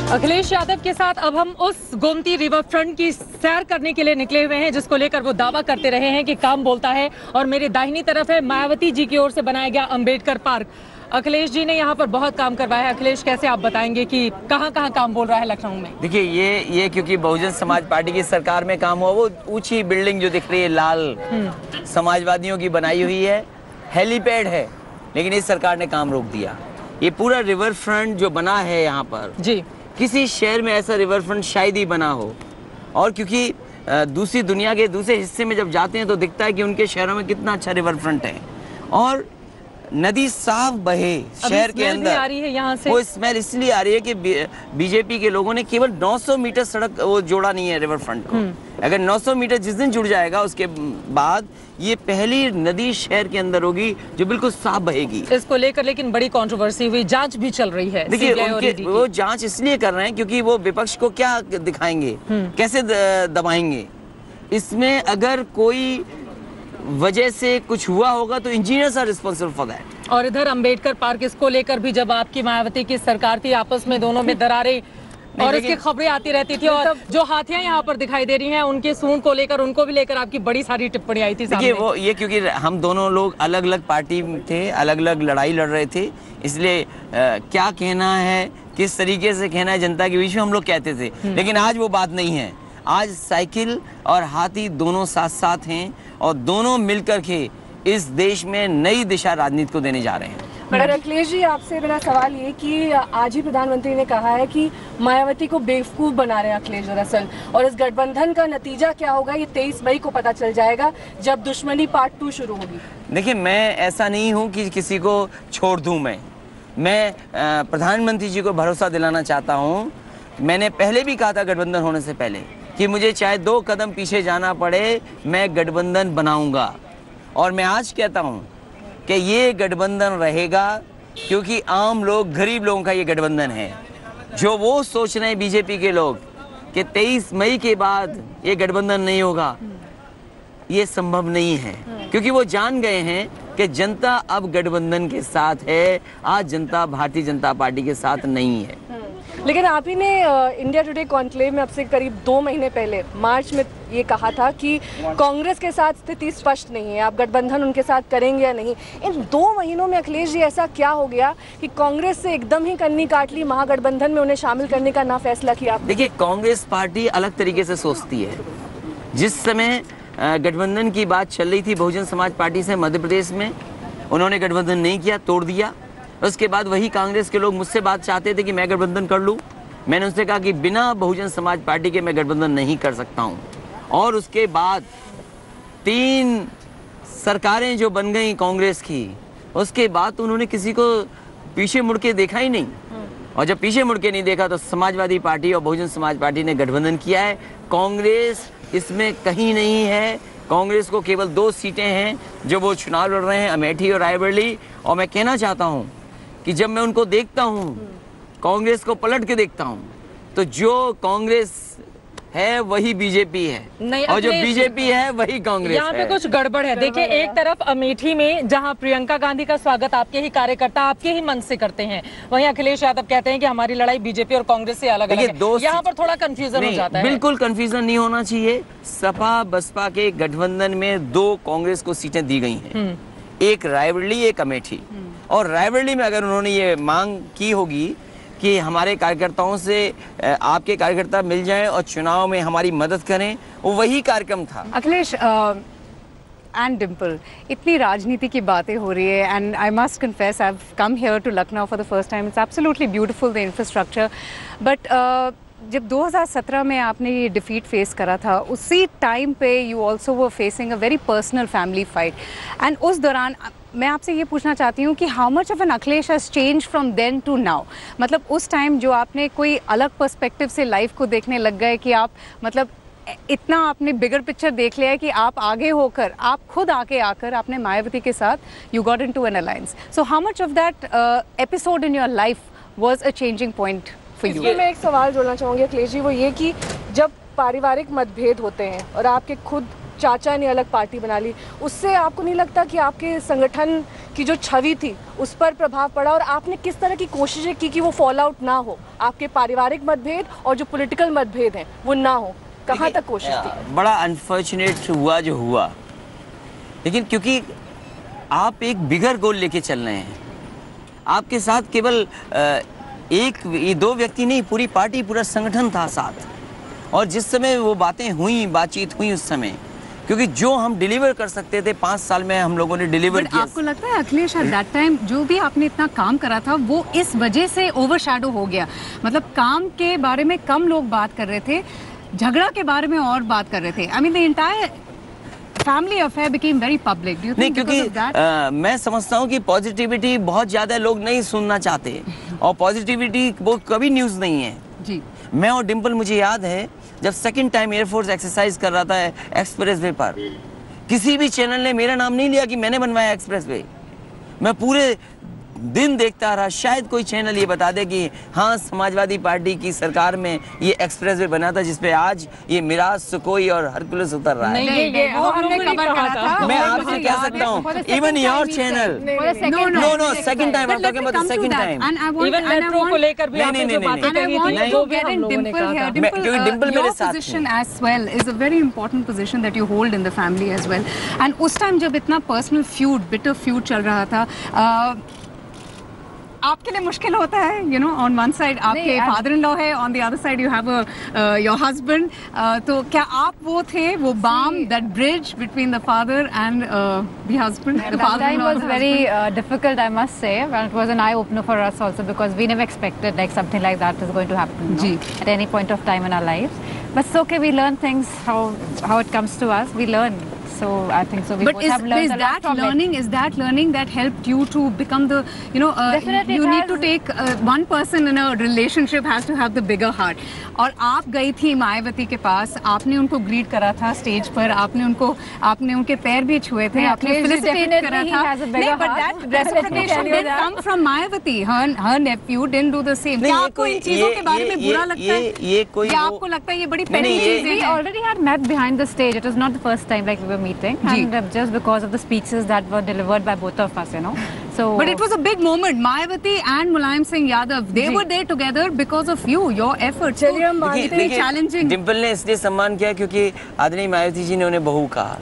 Speaker 6: अखिलेश यादव के साथ अब हम उस गोमती रिवर फ्रंट की सैर करने के लिए निकले हुए हैं जिसको लेकर वो दावा करते रहे हैं कि काम बोलता है। और मेरे दाहिनी तरफ है मायावती जी की ओर से बनाया गया अंबेडकर पार्क। अखिलेश जी ने यहाँ पर बहुत काम करवाया है। अखिलेश, कैसे आप बताएंगे कि कहाँ कहाँ काम बोल रहा है लखनऊ में?
Speaker 2: देखिए, ये ये क्योंकि बहुजन समाज पार्टी की सरकार में काम हुआ, वो ऊंची बिल्डिंग जो दिख रही है लाल, समाजवादियों की बनाई हुई है, हेलीपैड है, लेकिन इस सरकार ने काम रोक दिया। ये पूरा रिवर फ्रंट जो बना है यहाँ पर जी, किसी शहर में ऐसा रिवर फ्रंट शायद ही बना हो। और क्योंकि दूसरी दुनिया के दूसरे हिस्से में जब जाते हैं तो दिखता है कि उनके शहरों में कितना अच्छा रिवर फ्रंट है और नदी साफ बहे शहर के अंदर
Speaker 6: आ रही है यहाँ से।
Speaker 2: वो स्मेल इसलिए आ रही है कि बीजेपी के लोगों ने केवल नौ सौ मीटर सड़क वो जोड़ा नहीं है रिवर फ्रंट को। अगर नौ सौ मीटर जिस दिन जुड़ जाएगा उसके बाद ये पहली नदी शहर के अंदर होगी जो बिल्कुल साफ बहेगी।
Speaker 6: इसको लेकर लेकिन बड़ी कंट्रोवर्सी हुई, जांच भी चल रही है।
Speaker 2: देखिए, वो जांच इसलिए कर रहे हैं क्योंकि वो विपक्ष को क्या दिखाएंगे, कैसे दबाएंगे। इसमें अगर कोई वजह से कुछ हुआ होगा तो engineers are responsible for that.
Speaker 6: और इधर अंबेडकर पार्क, इसको लेकर भी जब आपकी मायावती की सरकार थी, आपस में दोनों में दरारें और इसकी खबरें आती रहती थी। और जो हाथियां यहाँ पर दिखाई दे रही हैं उनके सूंड को लेकर, उनको भी लेकर आपकी बड़ी सारी टिप्पणी आई थी सामने।
Speaker 2: वो ये क्योंकि हम दोनों लोग अलग अलग पार्टी थे, अलग अलग लड़ाई लड़ रहे थे, इसलिए क्या कहना है, किस तरीके से कहना है जनता के बीच में हम लोग कहते थे। लेकिन आज वो बात नहीं है। आज साइकिल और हाथी दोनों साथ साथ हैं और दोनों मिलकर के इस देश में नई दिशा राजनीति को देने जा रहे हैं।
Speaker 1: पर अखिलेश जी, आपसे मेरा सवाल ये कि आज ही प्रधानमंत्री ने कहा है कि मायावती को बेवकूफ बना रहे हैं अखिलेश दरअसल, और इस गठबंधन का नतीजा क्या होगा ये तेईस मई को पता चल जाएगा जब दुश्मनी पार्ट टू शुरू होगी।
Speaker 2: देखिए, मैं ऐसा नहीं हूँ कि किसी को छोड़ दूँ। मैं मैं प्रधानमंत्री जी को भरोसा दिलाना चाहता हूँ। मैंने पहले भी कहा था गठबंधन होने से पहले कि मुझे चाहे दो कदम पीछे जाना पड़े, मैं गठबंधन बनाऊंगा। और मैं आज कहता हूं कि ये गठबंधन रहेगा क्योंकि आम लोग, गरीब लोगों का ये गठबंधन है। जो वो सोच रहे हैं बीजेपी के लोग कि तेईस मई के बाद ये गठबंधन नहीं होगा, ये संभव नहीं है, क्योंकि वो जान गए हैं कि जनता अब गठबंधन के साथ है। आज जनता भारतीय जनता पार्टी के साथ नहीं है।
Speaker 1: लेकिन आप ही ने इंडिया टुडे कॉन्क्लेव में अब से करीब दो महीने पहले मार्च में ये कहा था कि कांग्रेस के साथ स्थिति स्पष्ट नहीं है, आप गठबंधन उनके साथ करेंगे या नहीं। इन दो महीनों में अखिलेश जी ऐसा क्या हो गया कि कांग्रेस से एकदम ही कन्नी काट ली, महागठबंधन में उन्हें शामिल करने का ना फैसला किया?
Speaker 2: देखिए, कांग्रेस पार्टी अलग तरीके से सोचती है। जिस समय गठबंधन की बात चल रही थी बहुजन समाज पार्टी से मध्य प्रदेश में, उन्होंने गठबंधन नहीं किया, तोड़ दिया। उसके बाद वही कांग्रेस के लोग मुझसे बात चाहते थे कि मैं गठबंधन कर लूं। मैंने उनसे कहा कि बिना बहुजन समाज पार्टी के मैं गठबंधन नहीं कर सकता हूं। और उसके बाद तीन सरकारें जो बन गई कांग्रेस की, उसके बाद तो उन्होंने किसी को पीछे मुड़ के देखा ही नहीं। और जब पीछे मुड़ के नहीं देखा तो समाजवादी पार्टी और बहुजन समाज पार्टी ने गठबंधन किया है। कांग्रेस इसमें कहीं नहीं है। कांग्रेस को केवल दो सीटें हैं जो वो चुनाव लड़ रहे हैं, अमेठी और रायबरेली। और मैं कहना चाहता हूं कि जब मैं उनको देखता हूं, कांग्रेस को पलट के देखता हूं, तो जो कांग्रेस है वही बीजेपी है और जो बीजेपी है वही कांग्रेस है।
Speaker 6: यहाँ पे कुछ गड़बड़ है। देखिए, एक तरफ अमेठी में जहाँ प्रियंका गांधी का स्वागत आपके ही कार्यकर्ता आपके ही मन से करते हैं, वहीं अखिलेश यादव कहते हैं कि हमारी लड़ाई बीजेपी और कांग्रेस से अलग अलग है। यहाँ पर थोड़ा कंफ्यूजन हो जाता है।
Speaker 2: बिल्कुल कंफ्यूजन नहीं होना चाहिए। सपा बसपा के गठबंधन में दो कांग्रेस को सीटें दी गई हैं, एक रायबरेली, एक अमेठी। और रायबरेली में अगर उन्होंने ये मांग की होगी कि हमारे कार्यकर्ताओं से आपके कार्यकर्ता मिल जाएं और चुनाव में हमारी मदद करें, वो वही कार्यक्रम था।
Speaker 4: अखिलेश एंड डिम्पल, इतनी राजनीति की बातें हो रही है, and I must confess I have come here to Lucknow for the first time. It's absolutely beautiful the infrastructure, but जब दो हज़ार सत्रह में आपने ये डिफीट फेस करा था, उसी टाइम पे you also were facing a very personal family fight, and उस दौरान मैं आपसे ये पूछना चाहती हूँ कि how much of an Akhilesh has change from then to now. मतलब उस टाइम जो आपने कोई अलग पर्सपेक्टिव से लाइफ को देखने लग गए कि आप मतलब इतना आपने बिगर पिक्चर देख लिया है कि आप आगे होकर, आप खुद आगे आकर आपने मायावती के साथ you got into an alliance. So how much of that episode in your life was a changing point for you?
Speaker 1: मैं एक सवाल जोड़ना चाहूँगी अखिलेश जी, वो ये कि जब पारिवारिक मतभेद होते हैं और आपके खुद चाचा ने अलग पार्टी बना ली, उससे आपको नहीं लगता कि आपके संगठन
Speaker 7: की जो छवि थी उस पर प्रभाव पड़ा, और आपने किस तरह की कोशिशें की कि वो फॉल आउट ना हो, आपके पारिवारिक मतभेद और जो पॉलिटिकल मतभेद हैं वो ना हो? कहाँ तक कोशिश थी?
Speaker 2: बड़ा अनफॉर्चुनेट हुआ जो हुआ, लेकिन क्योंकि आप एक बिगर गोल लेके चल रहे हैं, आपके साथ केवल एक दो व्यक्ति नहीं, पूरी पार्टी, पूरा संगठन था साथ। और जिस समय वो बातें हुई, बातचीत हुई उस समय, क्योंकि जो हम डिलीवर कर सकते थे पाँच साल में हम लोगों ने डिलीवर किया।
Speaker 4: आपको लगता है अखिलेश एट दैट टाइम जो भी आपने इतना काम करा था वो इस वजह से ओवरशैडो हो गया? मतलब काम के बारे में कम लोग बात कर रहे थे, झगड़ा के बारे में और बात कर रहे थे। I mean the entire family affair became very public.
Speaker 2: नहीं, क्योंकि आ, मैं समझता हूँ कि पॉजिटिविटी बहुत ज्यादा लोग नहीं सुनना चाहते, और पॉजिटिविटी वो कभी न्यूज नहीं है
Speaker 4: जी।
Speaker 2: मैं और डिम्पल, मुझे याद है जब सेकंड टाइम एयरफोर्स एक्सरसाइज कर रहा था एक्सप्रेस वे पर, किसी भी चैनल ने मेरा नाम नहीं लिया कि मैंने बनवाया एक्सप्रेस वे। मैं पूरे दिन देखता रहा, शायद कोई चैनल ये बता दे कि हाँ समाजवादी पार्टी की सरकार में ये एक्सप्रेस वे बना था जिसपे आज ये मिराज, सुकोई और हरकुलस उतर रहा है।
Speaker 6: नहीं, ये, ये वो हमने कवर करा था।
Speaker 2: मैं आपसे कह सकता हूँ, even your channel, no no second time, I'm talking about the second time.
Speaker 6: Even metro को लेकर भी आपने जो बातें कही थी वो भी हम लोगों ने कहा था।
Speaker 2: क्योंकि डिम्पल मेरे साथ है।
Speaker 4: position as well is a very important position that you hold in the family as well. And उस टाइम जब इतना personal feud, bitter feud चल रहा था, आपके लिए मुश्किल होता है, you know, on one side आपके फादर इन लॉ है, on the other side you have your husband, तो क्या आप वो थे, वो बाम, that bridge between the father and the husband?
Speaker 8: The time was very uh, difficult, I must say, and it was an eye opener for us also because we never expected like something like that is going to happen, no? At any point of time in our lives. But it's okay, we learn things how how it comes to us. We learn. So I think so. We
Speaker 4: but
Speaker 8: both
Speaker 4: is,
Speaker 8: have learned
Speaker 4: is
Speaker 8: a lot
Speaker 4: that
Speaker 8: from
Speaker 4: learning?
Speaker 8: it.
Speaker 4: Is that learning that helped you to become the, you know, uh,
Speaker 8: Definitely
Speaker 4: you
Speaker 8: it
Speaker 4: need
Speaker 8: has.
Speaker 4: to take uh, one person in a relationship has to have the bigger heart. और आप गई थी मायावती के पास, आपने उनको greet करा था stage पर, आपने उनको, आपने उनके पैर भी छुए थे, आपने फेलिसिटेट करा था। नहीं, but that reciprocation didn't come from Mayawati. Her her nephew didn't do the same. क्या आपको इन चीजों के बारे में बुरा लगता है?
Speaker 2: ये कोई,
Speaker 4: क्या आपको लगता है ये बड़ी पहली चीजें हैं?
Speaker 8: We already had met behind the stage. It was not the first time like we were meeting, and uh, just because of the speeches that were delivered by both of us, you know. So,
Speaker 4: but it was a big moment. Mayawati and Mulayam Singh Yadav, they were there together because of you, your efforts. So,
Speaker 2: देखिए,
Speaker 4: challenging.
Speaker 2: Dimple ने इसलिए सम्मान किया क्योंकि आदरणीय मायावती जी ने उन्हें बहू कहा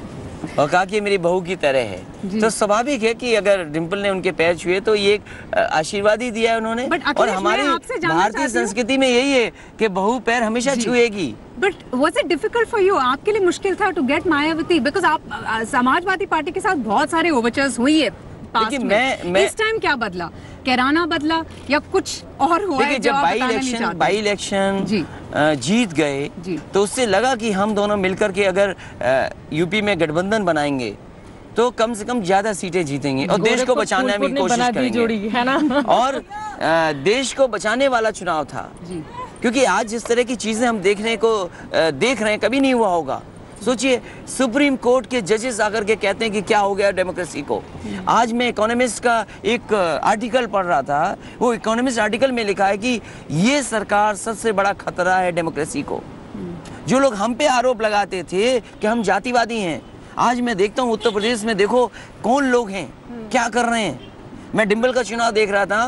Speaker 2: और कहा कि मेरी बहू की तरह है, तो स्वाभाविक है कि अगर डिम्पल ने उनके पैर छुए तो ये एक आशीर्वाद ही दिया है उन्होंने। और हमारी भारतीय संस्कृति में यही है कि बहू पैर हमेशा छुएगी।
Speaker 4: But was it difficult for you? आपके लिए मुश्किल था to get मायावती because आप समाजवादी पार्टी के साथ बहुत सारे ओवरचर्स हुई है पास्ट में।
Speaker 2: मैं, मैं,
Speaker 4: इस टाइम क्या बदला? कैराना बदला या कुछ और हुआ है जो
Speaker 2: जब
Speaker 4: आप
Speaker 2: बाई
Speaker 4: बताना नहीं
Speaker 2: इलेक्शन
Speaker 4: चाहते?
Speaker 2: बाई इलेक्शन जीत गए तो उससे लगा कि हम दोनों मिलकर के अगर यूपी में गठबंधन बनाएंगे तो कम से कम ज्यादा सीटें जीतेंगे और देश को बचाने की कोशिश करेंगे, है ना। और देश को बचाने वाला चुनाव था, क्योंकि आज जिस तरह की चीजें हम देखने को देख रहे हैं कभी नहीं हुआ होगा। सोचिए, सुप्रीम कोर्ट के जजेस आकर के कहते हैं कि क्या हो गया डेमोक्रेसी को। आज मैं इकोनॉमिस्ट का एक आर्टिकल पढ़ रहा था, वो इकोनॉमिस्ट आर्टिकल में लिखा है कि ये सरकार सबसे बड़ा खतरा है डेमोक्रेसी को। जो लोग हम पे आरोप लगाते थे कि हम जातिवादी हैं, आज मैं देखता हूँ उत्तर प्रदेश में देखो कौन लोग हैं, क्या कर रहे हैं। मैं डिम्पल का चुनाव देख रहा था,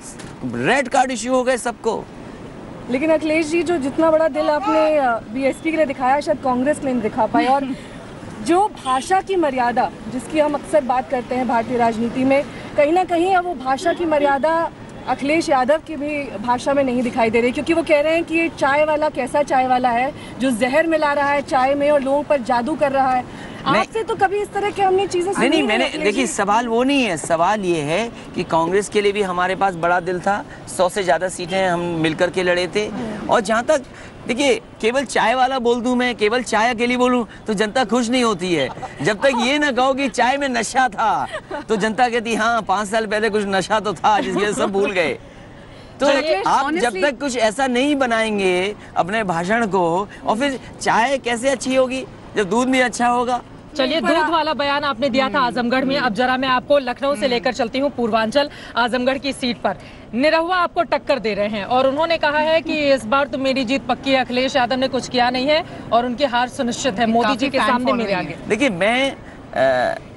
Speaker 2: रेड कार्ड इश्यू हो गए सबको।
Speaker 7: लेकिन अखिलेश जी, जो जितना बड़ा दिल आपने बीएसपी के लिए दिखाया शायद कांग्रेस के लिए नहीं दिखा पाए, और जो भाषा की मर्यादा जिसकी हम अक्सर बात करते हैं भारतीय राजनीति में, कहीं ना कहीं अब वो भाषा की मर्यादा अखिलेश यादव की भी भाषा में नहीं दिखाई दे रही, क्योंकि वो कह रहे हैं कि ये चाय वाला कैसा चाय वाला है जो जहर मिला रहा है चाय में और लोगों पर जादू कर रहा है। आपसे तो कभी इस तरह की हमने चीजें सुनी
Speaker 2: नहीं, नहीं मैंने देखिए, सवाल वो नहीं है, सवाल ये है कि कांग्रेस के लिए भी हमारे पास बड़ा दिल था, सौ से ज्यादा सीटें हम मिलकर के लड़े थे। और जहाँ तक देखिए, केवल चाय वाला बोल दूं मैं, केवल चाय अकेली बोलूं तो जनता खुश नहीं होती है। जब तक ये ना कहो कि चाय में नशा था तो जनता कहती हाँ पाँच साल पहले कुछ नशा तो था जिसके सब भूल गए। तो आप जब तक कुछ ऐसा नहीं बनाएंगे अपने भाषण को, और फिर चाय कैसे अच्छी होगी जब दूध नहीं अच्छा होगा।
Speaker 6: चलिए, दूध वाला बयान आपने दिया था आजमगढ़ में, अब जरा मैं आपको लखनऊ से लेकर चलती हूँ पूर्वांचल आजमगढ़ की सीट पर। निरहुआ आपको टक्कर दे रहे हैं और उन्होंने कहा है कि इस बार तो मेरी जीत पक्की है, अखिलेश यादव ने कुछ किया नहीं है और उनकी हार सुनिश्चित है मोदी जी के सामने मेरे आगे।
Speaker 2: देखिए, मैं आ,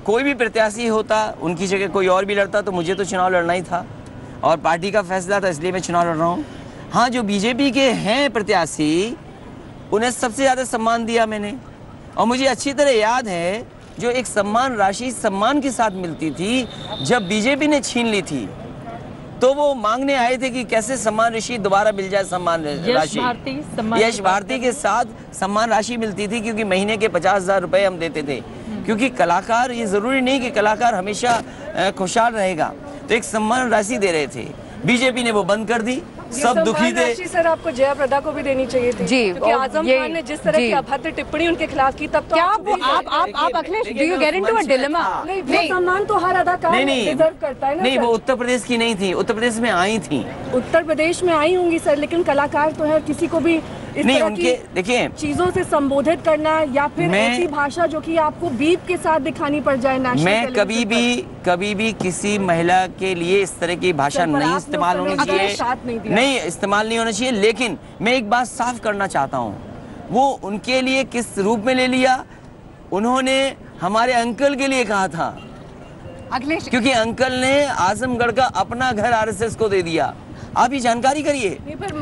Speaker 2: कोई भी प्रत्याशी होता, उनकी जगह कोई और भी लड़ता तो मुझे तो चुनाव लड़ना ही था और पार्टी का फैसला था, इसलिए मैं चुनाव लड़ रहा हूँ। हाँ, जो बीजेपी के हैं प्रत्याशी, उन्हें सबसे ज़्यादा सम्मान दिया मैंने और मुझे अच्छी तरह याद है जो एक सम्मान राशि सम्मान के साथ मिलती थी, जब बीजेपी ने छीन ली थी तो वो मांगने आए थे कि कैसे सम्मान राशि दोबारा मिल जाए। सम्मान राशि यश भारती के साथ सम्मान राशि मिलती थी क्योंकि महीने के पचास हजार रुपये हम देते थे, क्योंकि कलाकार, ये ज़रूरी नहीं कि कलाकार हमेशा खुशहाल रहेगा, तो एक सम्मान राशि दे रहे थे। बीजेपी ने वो बंद कर दी, सब दुखी थे।
Speaker 7: सर, आपको जया प्रदा को भी देनी चाहिए थी
Speaker 4: जी,
Speaker 7: क्योंकि आजम खान ने जिस तरह की अभद्र टिप्पणी उनके खिलाफ की, तब तो
Speaker 4: क्या आप आप आप, आप Akhilesh, do you get into a dilemma?
Speaker 7: नहीं, वो सम्मान तो हर अदाकार डिजर्व करता है ना।
Speaker 2: नहीं, वो उत्तर प्रदेश की नहीं थी, उत्तर प्रदेश में आई थी।
Speaker 7: उत्तर प्रदेश में आई होंगी सर, लेकिन कलाकार तो है, किसी को भी इस
Speaker 2: नहीं,
Speaker 7: तरह
Speaker 2: उनके देखिए
Speaker 7: चीजों से संबोधित करना या फिर ऐसी भाषा जो कि आपको बीप के साथ दिखानी पड़ जाए नेशनल
Speaker 2: मैं कभी भी कभी भी किसी महिला के लिए इस तरह की भाषा नहीं इस्तेमाल होनी चाहिए, नहीं इस्तेमाल नहीं होना चाहिए। लेकिन मैं एक बात साफ करना चाहता हूँ, वो उनके लिए किस रूप में ले लिया, उन्होंने हमारे अंकल के लिए कहा था
Speaker 4: अखिलेश,
Speaker 2: क्योंकि अंकल ने आजमगढ़ का अपना घर आरएसएस को दे दिया। आप ये जानकारी करिए।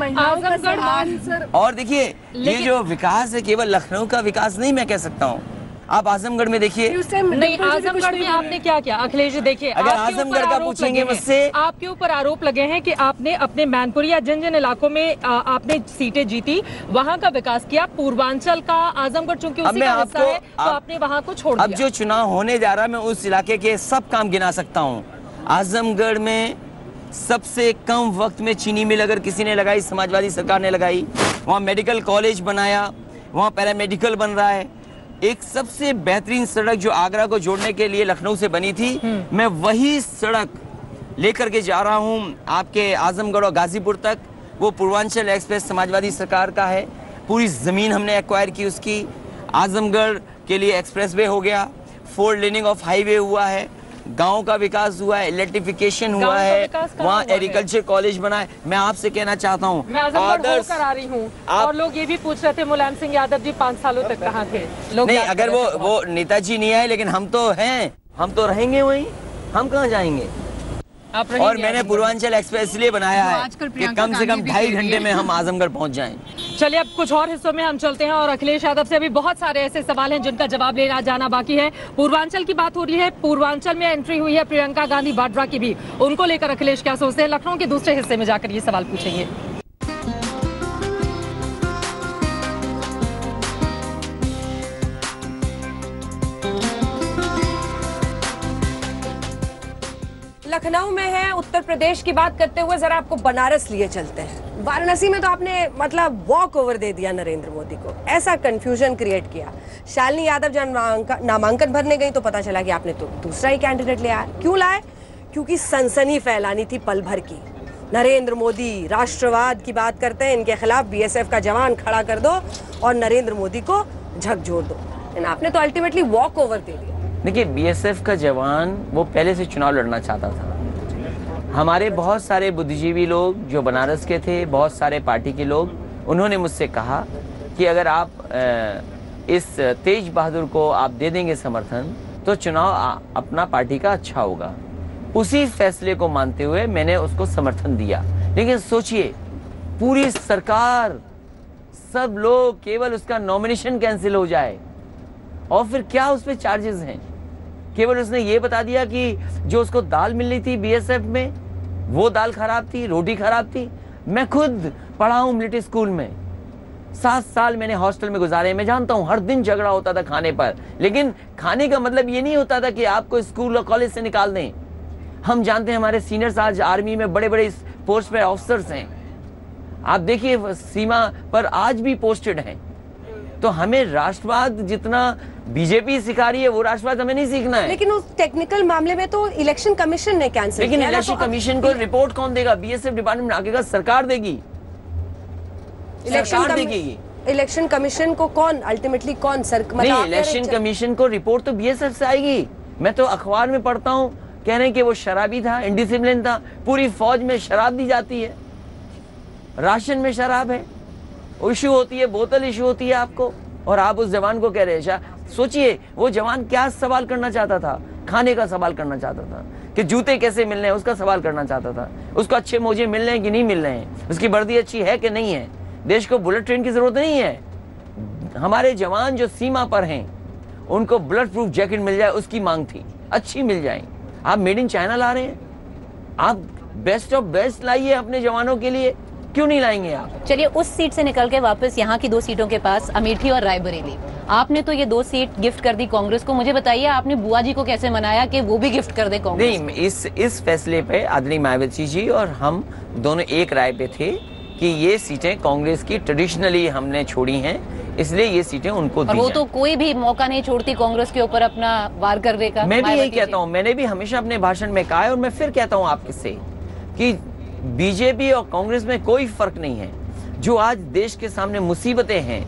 Speaker 2: और देखिए, ये जो विकास है केवल लखनऊ का विकास नहीं मैं कह सकता हूँ, आप आजमगढ़ में देखिए।
Speaker 6: नहीं, आजमगढ़ में आपने क्या किया अखिलेश जी? देखिए,
Speaker 2: अगर आजमगढ़ का पूछेंगे मुझसे,
Speaker 6: आपके ऊपर आरोप लगे हैं कि आपने अपने मैनपुरी या जिन जिन इलाकों में आ, आपने सीटें जीती, वहां का विकास किया। पूर्वांचल का आजमगढ़ चूंकि उसी का हिस्सा है, तो आपने वहां को छोड़ दिया।
Speaker 2: अब जो चुनाव होने जा रहा है, मैं उस इलाके के सब काम गिना सकता हूँ। आजमगढ़ में सबसे कम वक्त में चीनी मिल अगर किसी ने लगाई, समाजवादी सरकार ने लगाई। वहाँ मेडिकल कॉलेज बनाया, वहाँ पैरामेडिकल बन रहा है। एक सबसे बेहतरीन सड़क जो आगरा को जोड़ने के लिए लखनऊ से बनी थी, मैं वही सड़क लेकर के जा रहा हूँ आपके आजमगढ़ और गाजीपुर तक। वो पूर्वांचल एक्सप्रेस समाजवादी सरकार का है, पूरी जमीन हमने एक्वायर की उसकी। आजमगढ़ के लिए एक्सप्रेसवे हो गया, फोर लेनिंग ऑफ हाईवे हुआ है, गांव का विकास हुआ है, इलेक्ट्रिफिकेशन हुआ है, वहाँ एग्रीकल्चर कॉलेज बना है। मैं आपसे कहना चाहता हूँ,
Speaker 6: मैं आजमगढ़ होकर आ रही हूँ और लोग ये भी पूछ रहे थे मुलायम सिंह यादव जी पाँच सालों तक कहाँ थे? लोग
Speaker 2: नहीं, अगर वो वो नेताजी नहीं आए, लेकिन हम तो हैं, हम तो रहेंगे वहीं, हम कहाँ जाएंगे। और मैंने पूर्वांचल एक्सप्रेस इसलिए बनाया है कि कम से कम ढाई घंटे में हम आजमगढ़ पहुंच जाएं।
Speaker 6: चलिए, अब कुछ और हिस्सों में हम चलते हैं और अखिलेश यादव से अभी बहुत सारे ऐसे सवाल हैं जिनका जवाब लेना जाना बाकी है। पूर्वांचल की बात हो रही है, पूर्वांचल में एंट्री हुई है प्रियंका गांधी वाड्रा की भी, उनको लेकर अखिलेश क्या सोचते हैं? लखनऊ के दूसरे हिस्से में जाकर ये सवाल पूछेंगे।
Speaker 1: लखनऊ में है, उत्तर प्रदेश की बात करते हुए जरा आपको बनारस लिए चलते हैं। वाराणसी में तो आपने मतलब वॉक ओवर दे दिया नरेंद्र मोदी को, ऐसा कंफ्यूजन क्रिएट किया। शालिनी यादव जब नामांकन भरने गई तो पता चला कि आपने तो दूसरा ही कैंडिडेट ले आया। क्यों लाए? क्योंकि सनसनी फैलानी थी पल भर की। नरेंद्र मोदी राष्ट्रवाद की बात करते हैं, इनके खिलाफ बीएसएफ का जवान खड़ा कर दो और नरेंद्र मोदी को झकझोर दो। लेकिन आपने तो अल्टीमेटली वॉक ओवर दे दिया।
Speaker 2: देखिए, बीएसएफ का जवान वो पहले से चुनाव लड़ना चाहता था। हमारे बहुत सारे बुद्धिजीवी लोग जो बनारस के थे, बहुत सारे पार्टी के लोग, उन्होंने मुझसे कहा कि अगर आप इस तेज बहादुर को आप दे देंगे समर्थन तो चुनाव अपना पार्टी का अच्छा होगा। उसी फैसले को मानते हुए मैंने उसको समर्थन दिया। लेकिन सोचिए, पूरी सरकार, सब लोग, केवल उसका नॉमिनेशन कैंसिल हो जाए और फिर क्या उस पर चार्जेस हैं? केवल उसने ये बता दिया कि जो उसको दाल मिल रही थी बीएसएफ में, वो दाल खराब थी, रोटी खराब थी। मैं खुद पढ़ा हूँ मिलिट्री स्कूल में, सात साल मैंने हॉस्टल में गुजारे। मैं जानता हूँ हर दिन झगड़ा होता था खाने पर, लेकिन खाने का मतलब ये नहीं होता था कि आपको स्कूल और कॉलेज से निकाल दें। हम जानते हैं हमारे सीनियर्स आज आर्मी में बड़े बड़े पोस्ट पे ऑफिसर्स हैं, आप देखिए सीमा पर आज भी पोस्टेड हैं। तो हमें राष्ट्रवाद जितना बीजेपी सिखा रही है वो राष्ट्रवाद हमें नहीं सीखना है।
Speaker 1: लेकिन उस टेक्निकल मामले में तो इलेक्शन कमीशन ने कैंसिल
Speaker 2: किया। लेकिन इलेक्शन कमीशन को रिपोर्ट कौन देगा? बीएसएफ डिपार्टमेंट आगे सरकार देगी, सरकार देगी।
Speaker 1: इलेक्शन कमीशन को कौन अल्टीमेटली कौन सर
Speaker 2: नहीं, इलेक्शन कमीशन को रिपोर्ट तो बीएसएफ से आएगी। मैं तो अखबार में पढ़ता हूँ, कह रहे हैं कि वो शराबी था, इंडिसिप्लिन था। पूरी फौज में शराब दी जाती है, राशन में शराब है, इशू होती है, बोतल इशू होती है आपको, और आप उस जवान को कह रहे हैं। सोचिए वो जवान क्या सवाल करना चाहता था। खाने का सवाल करना चाहता था, कि जूते कैसे मिल रहे हैं उसका सवाल करना चाहता था, उसको अच्छे मोजे मिल रहे हैं कि नहीं मिल रहे हैं, उसकी वर्दी अच्छी है कि नहीं है। देश को बुलेट ट्रेन की जरूरत नहीं है, हमारे जवान जो सीमा पर हैं उनको बुलेट प्रूफ जैकेट मिल जाए उसकी मांग थी, अच्छी मिल जाए। आप मेड इन चाइना ला रहे हैं, आप बेस्ट ऑफ बेस्ट लाइए अपने जवानों के लिए, क्यों नहीं लाएंगे आप?
Speaker 3: चलिए उस सीट से निकल के वापस यहाँ की दो सीटों के पास, अमेठी और रायबरेली, आपने तो ये दो सीट गिफ्ट कर दी कांग्रेस को। मुझे बताइए आपने बुआ जी को कैसे मनाया कि वो भी गिफ्ट कर दे कांग्रेस?
Speaker 2: नहीं, इस इस फैसले पे आदरणीय मायावती जी और हम दोनों एक राय पे थे कि ये सीटें कांग्रेस की ट्रेडिशनली हमने छोड़ी हैं, इसलिए ये सीटें उनको दी
Speaker 3: वो
Speaker 2: जाए।
Speaker 3: तो कोई भी मौका नहीं छोड़ती कांग्रेस के ऊपर अपना वार करने का।
Speaker 2: मैं भी यही कहता हूँ, मैंने भी हमेशा अपने भाषण में कहा है और मैं फिर कहता हूँ आपसे कि बीजेपी और कांग्रेस में कोई फर्क नहीं है। जो आज देश के सामने मुसीबतें हैं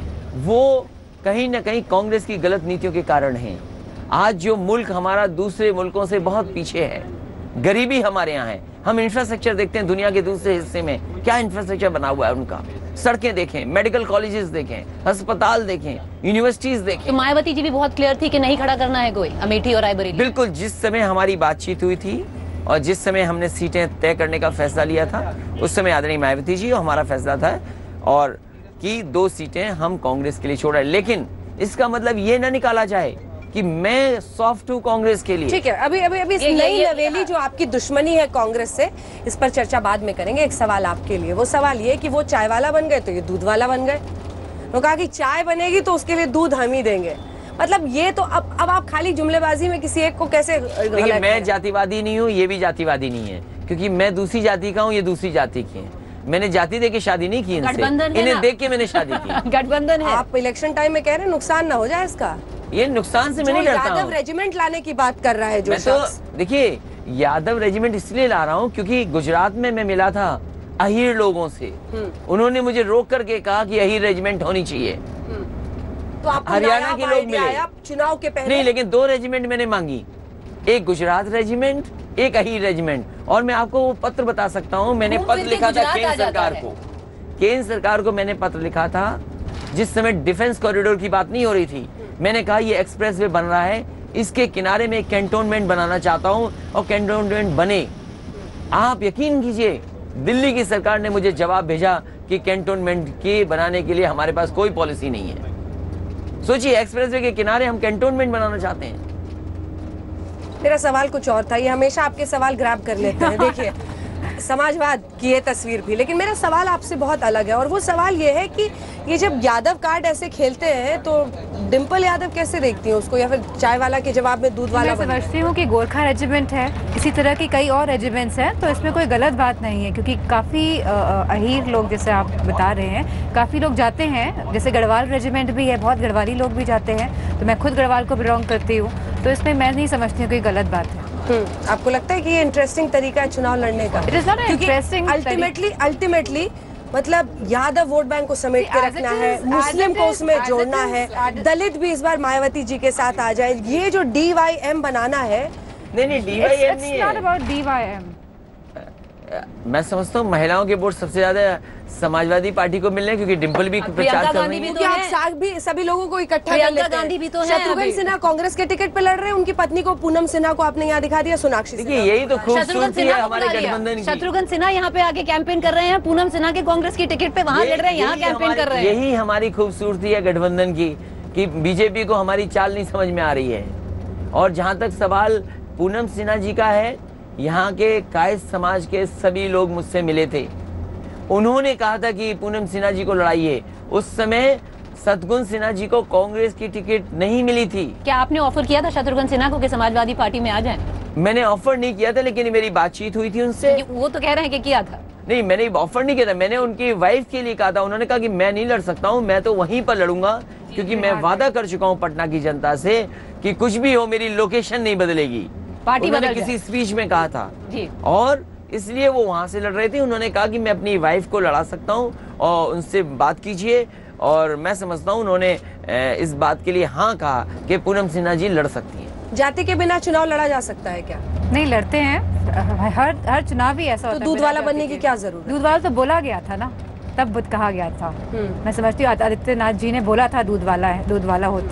Speaker 2: वो कहीं ना कहीं कांग्रेस की गलत नीतियों के कारण हैं। आज जो मुल्क हमारा दूसरे मुल्कों से बहुत पीछे है, गरीबी हमारे यहाँ है। हम इंफ्रास्ट्रक्चर देखते हैं दुनिया के दूसरे हिस्से में क्या इंफ्रास्ट्रक्चर बना हुआ है उनका, सड़कें देखें, मेडिकल कॉलेजेस देखें, अस्पताल देखें, यूनिवर्सिटीज देखें।
Speaker 3: तो मायावती जी भी बहुत क्लियर थी कि नहीं खड़ा करना है कोई अमेठी और रायबरेली।
Speaker 2: बिल्कुल, जिस समय हमारी बातचीत हुई थी और जिस समय हमने सीटें तय करने का फैसला लिया था उस समय आदरणीय मायावती जी और हमारा फैसला था और कि दो सीटें हम कांग्रेस के लिए छोड़ रहे। लेकिन इसका मतलब ये ना निकाला जाए कि मैं सॉफ्ट हूँ कांग्रेस के लिए।
Speaker 1: ठीक है, अभी अभी अभी नई नवेली जो आपकी दुश्मनी है कांग्रेस से, इस पर चर्चा बाद में करेंगे। एक सवाल आपके लिए, वो सवाल ये कि वो चाय वाला बन गए तो ये दूध वाला बन गए। वो कहा कि चाय बनेगी तो उसके लिए दूध हम ही देंगे। मतलब ये तो अब अब आप खाली जुमलेबाजी में किसी एक को कैसे?
Speaker 2: देखिए, मैं जातिवादी नहीं हूँ, ये भी जातिवादी नहीं है, क्योंकि मैं दूसरी जाति का हूँ, ये दूसरी जाति की है। मैंने जाति देख के शादी नहीं की इनसे, इन्हें देख के मैंने शादी की।
Speaker 3: गठबंधन है।
Speaker 1: आप इलेक्शन टाइम में कह रहे हैं नुकसान ना हो जाए इसका।
Speaker 2: ये नुकसान से मैं नहीं डरता हूँ।
Speaker 1: यादव रेजिमेंट लाने की बात कर रहा है जो शख्स।
Speaker 2: तो देखिए, यादव रेजिमेंट इसलिए ला रहा हूँ क्योंकि गुजरात में मैं मिला था अहीर लोगों से, उन्होंने मुझे रोक करके कहा कि अहीर रेजिमेंट होनी चाहिए।
Speaker 1: तो आप
Speaker 2: हरियाणा के लोग मिले
Speaker 1: चुनाव के पहले?
Speaker 2: नहीं, लेकिन दो रेजिमेंट मैंने मांगी, एक गुजरात रेजिमेंट, एक अहीर रेजिमेंट। और मैं आपको वो पत्र बता सकता हूँ, मैंने पत्र लिखा था केंद्र सरकार को, केंद्र सरकार को मैंने पत्र लिखा था जिस समय डिफेंस कॉरिडोर की बात नहीं हो रही थी। मैंने कहा ये एक्सप्रेस वे बन रहा है, इसके किनारे में एक कैंटोनमेंट बनाना चाहता हूँ और कैंटोनमेंट बने। आप यकीन कीजिए, दिल्ली की सरकार ने मुझे जवाब भेजा कि कैंटोनमेंट के बनाने के लिए हमारे पास कोई पॉलिसी नहीं है। सोचिए, एक्सप्रेसवे के किनारे हम कैंटोनमेंट बनाना चाहते हैं।
Speaker 1: मेरा सवाल कुछ और था, ये हमेशा आपके सवाल ग्रैब कर लेते हैं। देखिए, समाजवाद की ये तस्वीर भी, लेकिन मेरा सवाल आपसे बहुत अलग है और वो सवाल ये है कि ये जब यादव कार्ड ऐसे खेलते हैं तो डिम्पल यादव कैसे देखती हैं उसको, या फिर चाय वाला के जवाब में दूध वाला?
Speaker 4: मैं समझती हूँ कि गोरखा रेजिमेंट है, इसी तरह की कई और रेजिमेंट्स हैं, तो इसमें कोई गलत बात नहीं है, क्योंकि काफ़ी अहीर लोग, जैसे आप बता रहे हैं, काफ़ी लोग जाते हैं। जैसे गढ़वाल रेजिमेंट भी है, बहुत गढ़वाली लोग भी जाते हैं, तो मैं खुद गढ़वाल को बिलोंग करती हूँ, तो इसमें मैं नहीं समझती हूँ कोई गलत बात है।
Speaker 1: हम्म, आपको लगता है कि ये इंटरेस्टिंग तरीका है चुनाव लड़ने का?
Speaker 4: It is not interesting.
Speaker 1: Ultimately ultimately मतलब यादव वोट बैंक को समेट के रखना है, मुस्लिम को उसमें जोड़ना है, दलित भी इस बार मायावती जी के साथ आ जाए, ये जो डी वाई एम बनाना है।
Speaker 2: नहीं नहीं, डी वाई एम नहीं है,
Speaker 4: not about D Y M.
Speaker 2: मैं समझता हूँ महिलाओं के वोट सबसे ज्यादा समाजवादी पार्टी को मिलने, क्योंकि डिम्पल भी प्रचार कर रही है।
Speaker 1: तो आप साग भी सभी लोगों को इकट्ठा कर लेते
Speaker 3: गांधी भी तो
Speaker 1: हैं। शत्रुघ्न सिन्हा कांग्रेस के टिकट पे लड़ रहे हैं, उनकी पत्नी को पूनम सिन्हा को आपने यहाँ दिखा दिया, सोनाक्षी।
Speaker 2: देखिए, यही तो खूबसूरती है हमारे गठबंधन की।
Speaker 3: शत्रुघ्न सिन्हा यहाँ पे आके कैंपेन कर रहे हैं, पूनम सिन्हा के कांग्रेस की टिकट पे वहाँ लड़ रहे हैं, यहाँ कैंपेन कर रहे हैं।
Speaker 2: यही हमारी खूबसूरती है गठबंधन की कि बीजेपी को हमारी चाल नहीं समझ में आ रही है। और जहाँ तक सवाल पूनम सिन्हा जी का है, यहाँ के कायस्थ समाज के सभी लोग मुझसे मिले थे, उन्होंने कहा था कि पूनम सिन्हा जी को लड़ाइए। उस समय शत्रुघ्न सिन्हा जी को कांग्रेस की टिकट नहीं मिली थी।
Speaker 3: क्या आपने ऑफर किया था शत्रुघ्न सिन्हा को कि समाजवादी पार्टी में आ जाएं?
Speaker 2: मैंने ऑफर नहीं किया था, लेकिन मेरी बातचीत हुई थी उनसे।
Speaker 3: वो तो कह रहे हैं कि किया था।
Speaker 2: नहीं, मैंने ऑफर नहीं किया था, मैंने उनकी वाइफ के लिए कहा था। उन्होंने कहा कि मैं नहीं लड़ सकता हूँ, मैं तो वहीं पर लड़ूंगा, क्योंकि मैं वादा कर चुका हूँ पटना की जनता से कि कुछ भी हो मेरी लोकेशन नहीं बदलेगी।
Speaker 3: पार्टी
Speaker 2: उन्होंने किसी स्पीच में कहा था जी। और इसलिए वो वहां से लड़ रहे थे। उन्होंने कहा कि मैं अपनी वाइफ को लड़ा सकता हूं और उनसे बात कीजिए, और मैं समझता हूं उन्होंने इस बात के लिए हाँ कहा कि पूनम सिन्हा जी लड़ सकती हैं।
Speaker 1: जाति के बिना चुनाव लड़ा जा सकता है क्या?
Speaker 4: नहीं, लड़ते हैं, हर हर चुनाव ही ऐसा
Speaker 1: तो
Speaker 4: होता है।
Speaker 1: दूध वाला बनने की क्या जरूरत?
Speaker 4: दूध वाला तो बोला गया था ना, तब बुद्ध कहा गया था। मैं समझती हूँ आदित्यनाथ जी ने बोला था दूध वाला है, दूध वाला होते।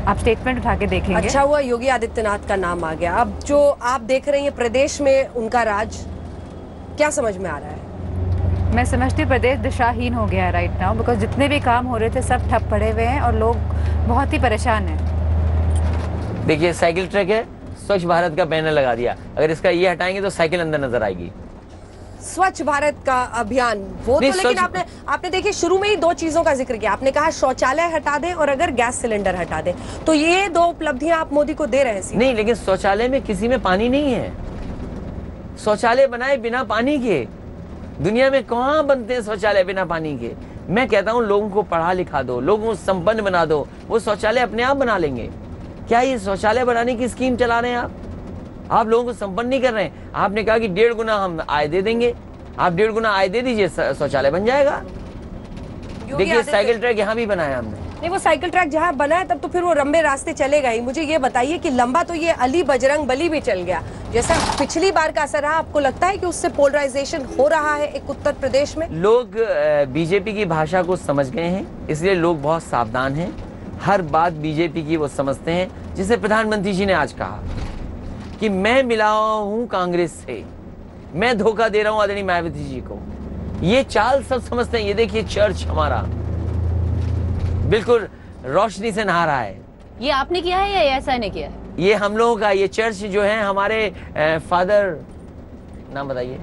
Speaker 4: आप स्टेटमेंट उठा के देखेंगे।
Speaker 1: अच्छा हुआ योगी आदित्यनाथ का नाम आ गया। अब जो आप देख रही हैं प्रदेश में उनका राज, क्या समझ में आ रहा है?
Speaker 4: मैं समझती हूँ प्रदेश दिशाहीन हो गया है राइट नाउ, बिकॉज जितने भी काम हो रहे थे सब ठप पड़े हुए हैं और लोग बहुत ही परेशान हैं।
Speaker 2: देखिए साइकिल ट्रैक है, स्वच्छ भारत का बैनर लगा दिया, अगर इसका ये हटाएंगे तो साइकिल अंदर नजर आएगी।
Speaker 1: स्वच्छ भारत का अभियान वो तो, लेकिन आपने आपने देखिए शुरू में ही दो चीजों का जिक्र किया। आपने कहा शौचालय हटा दें और अगर गैस सिलेंडर हटा दें, तो ये दो उपलब्धियां आप मोदी को दे रहे हैं।
Speaker 2: नहीं, लेकिन शौचालय में किसी में पानी नहीं है। शौचालय बनाए बिना पानी के, दुनिया में कहाँ बनते हैं शौचालय बिना पानी के? मैं कहता हूँ लोगों को पढ़ा लिखा दो, लोगों को संपन्न बना दो, वो शौचालय अपने आप बना लेंगे। क्या ये शौचालय बनाने की स्कीम चला रहे हैं आप? आप लोगों को संपन्न नहीं कर रहे हैं। आपने कहा कि डेढ़ गुना हम आय दे देंगे, आप डेढ़ गुना आय दे दीजिए, शौचालय बन जाएगा। देखिए साइकिल ट्रैक यहाँ भी बनाया हमने।
Speaker 1: नहीं, वो साइकिल ट्रैक जहाँ बना है तब तो फिर वो लंबे रास्ते चलेगा ही। मुझे ये बताइए कि लंबा तो ये अली बजरंग बली भी चल गया, जैसा पिछली बार का असर रहा, आपको लगता है कि उससे पोलराइजेशन हो रहा है एक उत्तर प्रदेश में?
Speaker 2: लोग बीजेपी की भाषा को समझ गए हैं, इसलिए लोग बहुत सावधान हैं। हर बात बीजेपी की वो समझते हैं, जिसे प्रधानमंत्री जी ने आज कहा कि मैं मिला हूं कांग्रेस से, मैं धोखा दे रहा हूं आदरणीय मायावती जी को। ये चाल सब समझते हैं। ये देखिए चर्च हमारा बिल्कुल रोशनी से नहा रहा है।
Speaker 3: ये आपने किया है या ऐसा ने किया है?
Speaker 2: ये हम लोगों का, ये चर्च जो है हमारे फादर, नाम बताइए,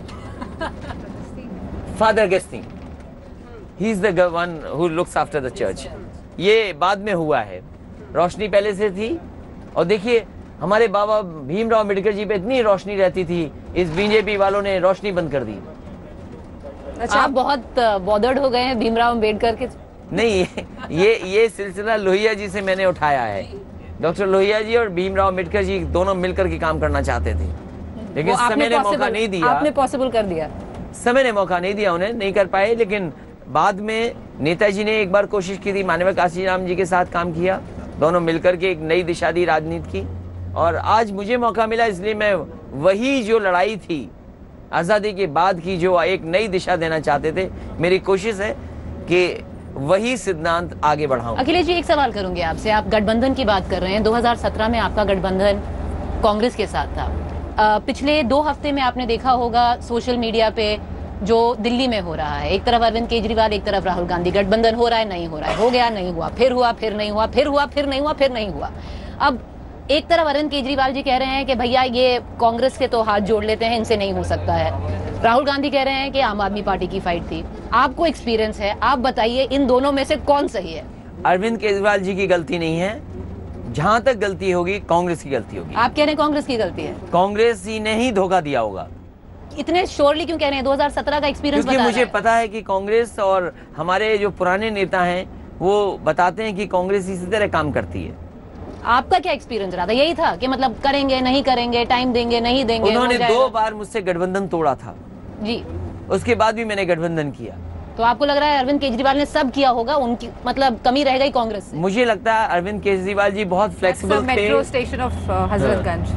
Speaker 2: father Gesting, he is the one who looks after the church. ये बाद में हुआ है, रोशनी पहले से थी। और देखिए हमारे बाबा भीमराव अम्बेडकर जी पे इतनी रोशनी रहती थी, इस बीजेपी वालों ने रोशनी बंद कर दी।
Speaker 3: अच्छा, आप बहुत बॉदर्ड हो गए हैं भीमराव अम्बेडकर के?
Speaker 2: नहीं, ये ये सिलसिला लोहिया जी से मैंने उठाया है। डॉक्टर लोहिया जी और भीमराव अम्बेडकर जी दोनों मिलकर के काम करना चाहते थे, लेकिन समय ने मौका नहीं दिया।
Speaker 3: आपने पॉसिबल कर दिया।
Speaker 2: समय ने मौका नहीं दिया, उन्हें नहीं कर पाए। लेकिन बाद में नेताजी ने एक बार कोशिश की थी, माननीय काशीराम जी के साथ काम किया, दोनों मिलकर के एक नई दिशा दी राजनीति की। और आज मुझे मौका मिला, इसलिए मैं वही जो लड़ाई थी आजादी के बाद की, जो एक नई दिशा देना चाहते थे, मेरी कोशिश है कि वही सिद्धांत आगे बढ़ाऊं।
Speaker 3: अखिलेश जी, एक सवाल करूंगी आपसे। आप गठबंधन की बात कर रहे हैं, दो हज़ार सत्रह में आपका गठबंधन कांग्रेस के साथ था। आ, पिछले दो हफ्ते में आपने देखा होगा सोशल मीडिया पे जो दिल्ली में हो रहा है, एक तरफ अरविंद केजरीवाल, एक तरफ राहुल गांधी, गठबंधन हो रहा है, नहीं हो रहा है, हो गया, नहीं हुआ, फिर हुआ, फिर नहीं हुआ, फिर हुआ, फिर नहीं हुआ, फिर नहीं हुआ। अब एक तरफ अरविंद केजरीवाल जी कह रहे हैं कि भैया ये कांग्रेस के तो हाथ जोड़ लेते हैं, इनसे नहीं हो सकता है। राहुल गांधी कह रहे हैं कि आम आदमी पार्टी की फाइट थी। आपको एक्सपीरियंस है, आप बताइए इन दोनों में से कौन सही है?
Speaker 2: अरविंद केजरीवाल जी की गलती नहीं है, जहां तक गलती होगी कांग्रेस की गलती होगी।
Speaker 3: आप कह रहे हैं कांग्रेस की गलती है?
Speaker 2: कांग्रेस ही ने ही धोखा दिया होगा।
Speaker 3: इतने श्योरली क्यों कह रहे हैं? दो हज़ार सत्रह का एक्सपीरियंस
Speaker 2: क्योंकि मुझे पता है कि कांग्रेस और हमारे जो पुराने नेता हैं वो बताते हैं कि कांग्रेस इसी तरह काम करती है।
Speaker 3: आपका क्या एक्सपीरियंस रहा था? यही था कि मतलब करेंगे, नहीं करेंगे, टाइम देंगे, नहीं देंगे?
Speaker 2: उन्होंने दो बार मुझसे गठबंधन तोड़ा था
Speaker 3: जी,
Speaker 2: उसके बाद भी मैंने गठबंधन किया।
Speaker 3: तो आपको लग रहा है अरविंद केजरीवाल ने सब किया होगा, उनकी मतलब कमी रह गई कांग्रेस से?
Speaker 2: मुझे लगता है अरविंद केजरीवाल जी बहुत फ्लेक्सिबल थे।
Speaker 4: Metro station of Hazratganj.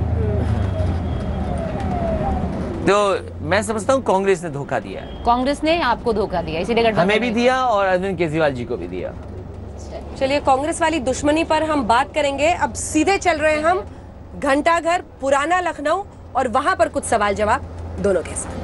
Speaker 2: तो मैं समझता हूँ कांग्रेस ने धोखा दिया है।
Speaker 3: कांग्रेस ने आपको धोखा दिया, इसीलिए
Speaker 2: हमें भी दिया और अरविंद केजरीवाल जी को भी दिया।
Speaker 1: चलिए, कांग्रेस वाली दुश्मनी पर हम बात करेंगे। अब सीधे चल रहे हैं हम घंटाघर, पुराना लखनऊ, और वहां पर कुछ सवाल जवाब दोनों के साथ।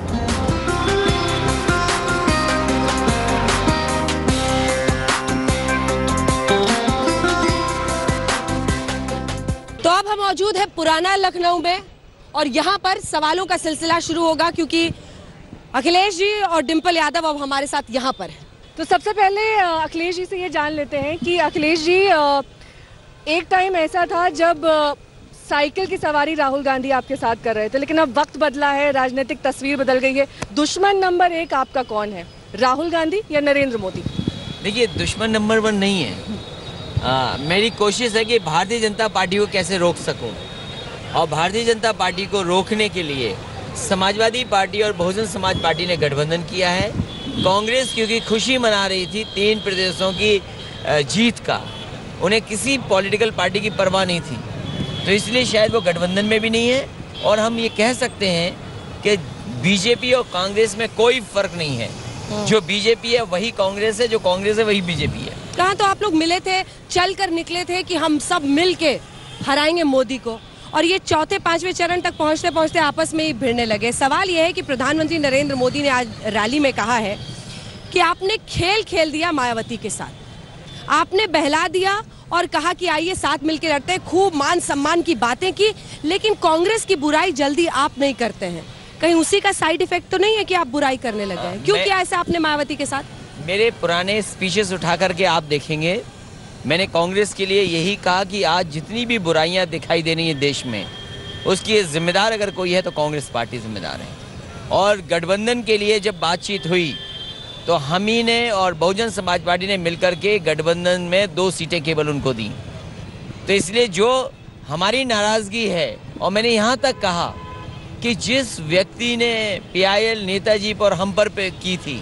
Speaker 1: तो अब हम मौजूद है पुराना लखनऊ में और यहाँ पर सवालों का सिलसिला शुरू होगा, क्योंकि अखिलेश जी और डिम्पल यादव अब हमारे साथ यहाँ पर है।
Speaker 7: तो सबसे पहले अखिलेश जी से ये जान लेते हैं कि अखिलेश जी, एक टाइम ऐसा था जब साइकिल की सवारी राहुल गांधी आपके साथ कर रहे थे, लेकिन अब वक्त बदला है, राजनीतिक तस्वीर बदल गई है। दुश्मन नंबर एक आपका कौन है, राहुल गांधी या नरेंद्र मोदी?
Speaker 2: देखिए, दुश्मन नंबर वन नहीं है। आ, मेरी कोशिश है कि भारतीय जनता पार्टी को कैसे रोक सकूं, और भारतीय जनता पार्टी को रोकने के लिए समाजवादी पार्टी और बहुजन समाज पार्टी ने गठबंधन किया है। कांग्रेस क्योंकि खुशी मना रही थी तीन प्रदेशों की जीत का, उन्हें किसी पॉलिटिकल पार्टी की परवाह नहीं थी, तो इसलिए शायद वो गठबंधन में भी नहीं है। और हम ये कह सकते हैं कि बीजेपी और कांग्रेस में कोई फर्क नहीं है। जो बीजेपी है वही कांग्रेस है, जो कांग्रेस है वही बीजेपी है।
Speaker 1: कहाँ तो आप लोग मिले थे, चल कर निकले थे कि हम सब मिल के हराएंगे मोदी को, और ये चौथे पांचवें चरण तक पहुंचते पहुंचते आपस में ही भिड़ने लगे। सवाल ये है कि प्रधानमंत्री नरेंद्र मोदी ने आज रैली में कहा है कि आपने खेल खेल दिया मायावती के साथ, आपने बहला दिया और कहा कि आइए साथ मिलकर लड़ते हैं, खूब मान सम्मान की बातें की, लेकिन कांग्रेस की बुराई जल्दी आप नहीं करते हैं। कहीं उसी का साइड इफेक्ट तो नहीं है कि आप बुराई करने लगे हैं? क्यों किया ऐसा आपने मायावती के साथ?
Speaker 2: मेरे पुराने स्पीचेस उठा करके आप देखेंगे, मैंने कांग्रेस के लिए यही कहा कि आज जितनी भी बुराइयां दिखाई दे रही हैं देश में, उसकी जिम्मेदार अगर कोई है तो कांग्रेस पार्टी जिम्मेदार है। और गठबंधन के लिए जब बातचीत हुई तो हम ही ने और बहुजन समाज पार्टी ने मिलकर के गठबंधन में दो सीटें केवल उनको दी। तो इसलिए जो हमारी नाराज़गी है, और मैंने यहाँ तक कहा कि जिस व्यक्ति ने पीआईएल नेताजी पर हम पर पे की थी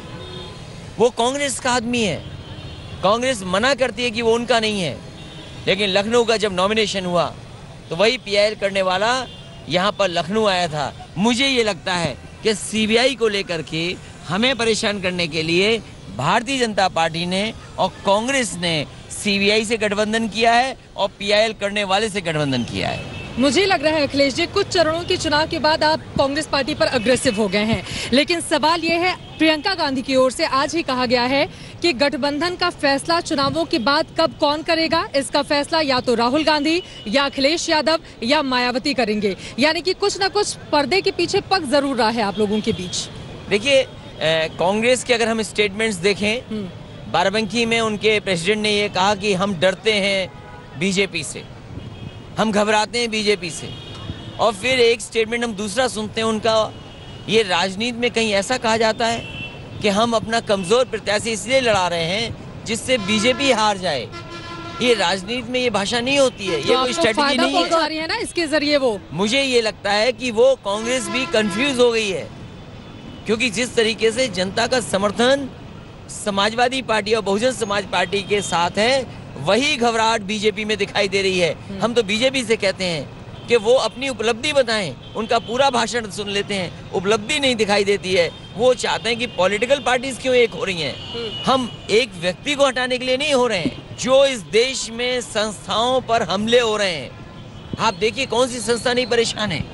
Speaker 2: वो कांग्रेस का आदमी है। कांग्रेस मना करती है कि वो उनका नहीं है, लेकिन लखनऊ का जब नॉमिनेशन हुआ तो वही पीआईएल करने वाला यहाँ पर लखनऊ आया था। मुझे ये लगता है कि सीबीआई को लेकर के हमें परेशान करने के लिए भारतीय जनता पार्टी ने और कांग्रेस ने सीबीआई से गठबंधन किया है और पीआईएल करने वाले से गठबंधन किया है।
Speaker 6: मुझे लग रहा है अखिलेश जी, कुछ चरणों के चुनाव के बाद आप कांग्रेस पार्टी पर अग्रेसिव हो गए हैं, लेकिन सवाल ये है, प्रियंका गांधी की ओर से आज ही कहा गया है कि गठबंधन का फैसला चुनावों के बाद कब कौन करेगा, इसका फैसला या तो राहुल गांधी या अखिलेश यादव या मायावती करेंगे। यानी कि कुछ ना कुछ पर्दे के पीछे पक जरूर रहा है आप लोगों के बीच।
Speaker 2: देखिए, कांग्रेस के अगर हम स्टेटमेंट्स देखें, बाराबंकी में उनके प्रेसिडेंट ने ये कहा कि हम डरते हैं बीजेपी से, हम घबराते हैं बीजेपी से, और फिर एक स्टेटमेंट हम दूसरा सुनते हैं उनका, ये राजनीति में कहीं ऐसा कहा जाता है कि हम अपना कमजोर प्रत्याशी इसलिए लड़ा रहे हैं जिससे बीजेपी हार जाए। ये राजनीति में ये भाषा नहीं होती है, ये कोई स्ट्रेटजी नहीं है।
Speaker 6: रही है ना इसके जरिए वो,
Speaker 2: मुझे ये लगता है कि वो कांग्रेस भी कंफ्यूज हो गई है, क्योंकि जिस तरीके से जनता का समर्थन समाजवादी पार्टी और बहुजन समाज पार्टी के साथ है, वही घबराहट बीजेपी में दिखाई दे रही है। हम तो बीजेपी से कहते हैं कि वो अपनी उपलब्धि बताएं, उनका पूरा भाषण सुन लेते हैं, उपलब्धि नहीं दिखाई देती है। वो चाहते हैं कि पॉलिटिकल पार्टीज क्यों एक हो रही हैं, हम एक व्यक्ति को हटाने के लिए नहीं हो रहे हैं। जो इस देश में संस्थाओं पर हमले हो रहे हैं, आप देखिए कौन सी संस्था नहीं परेशान है।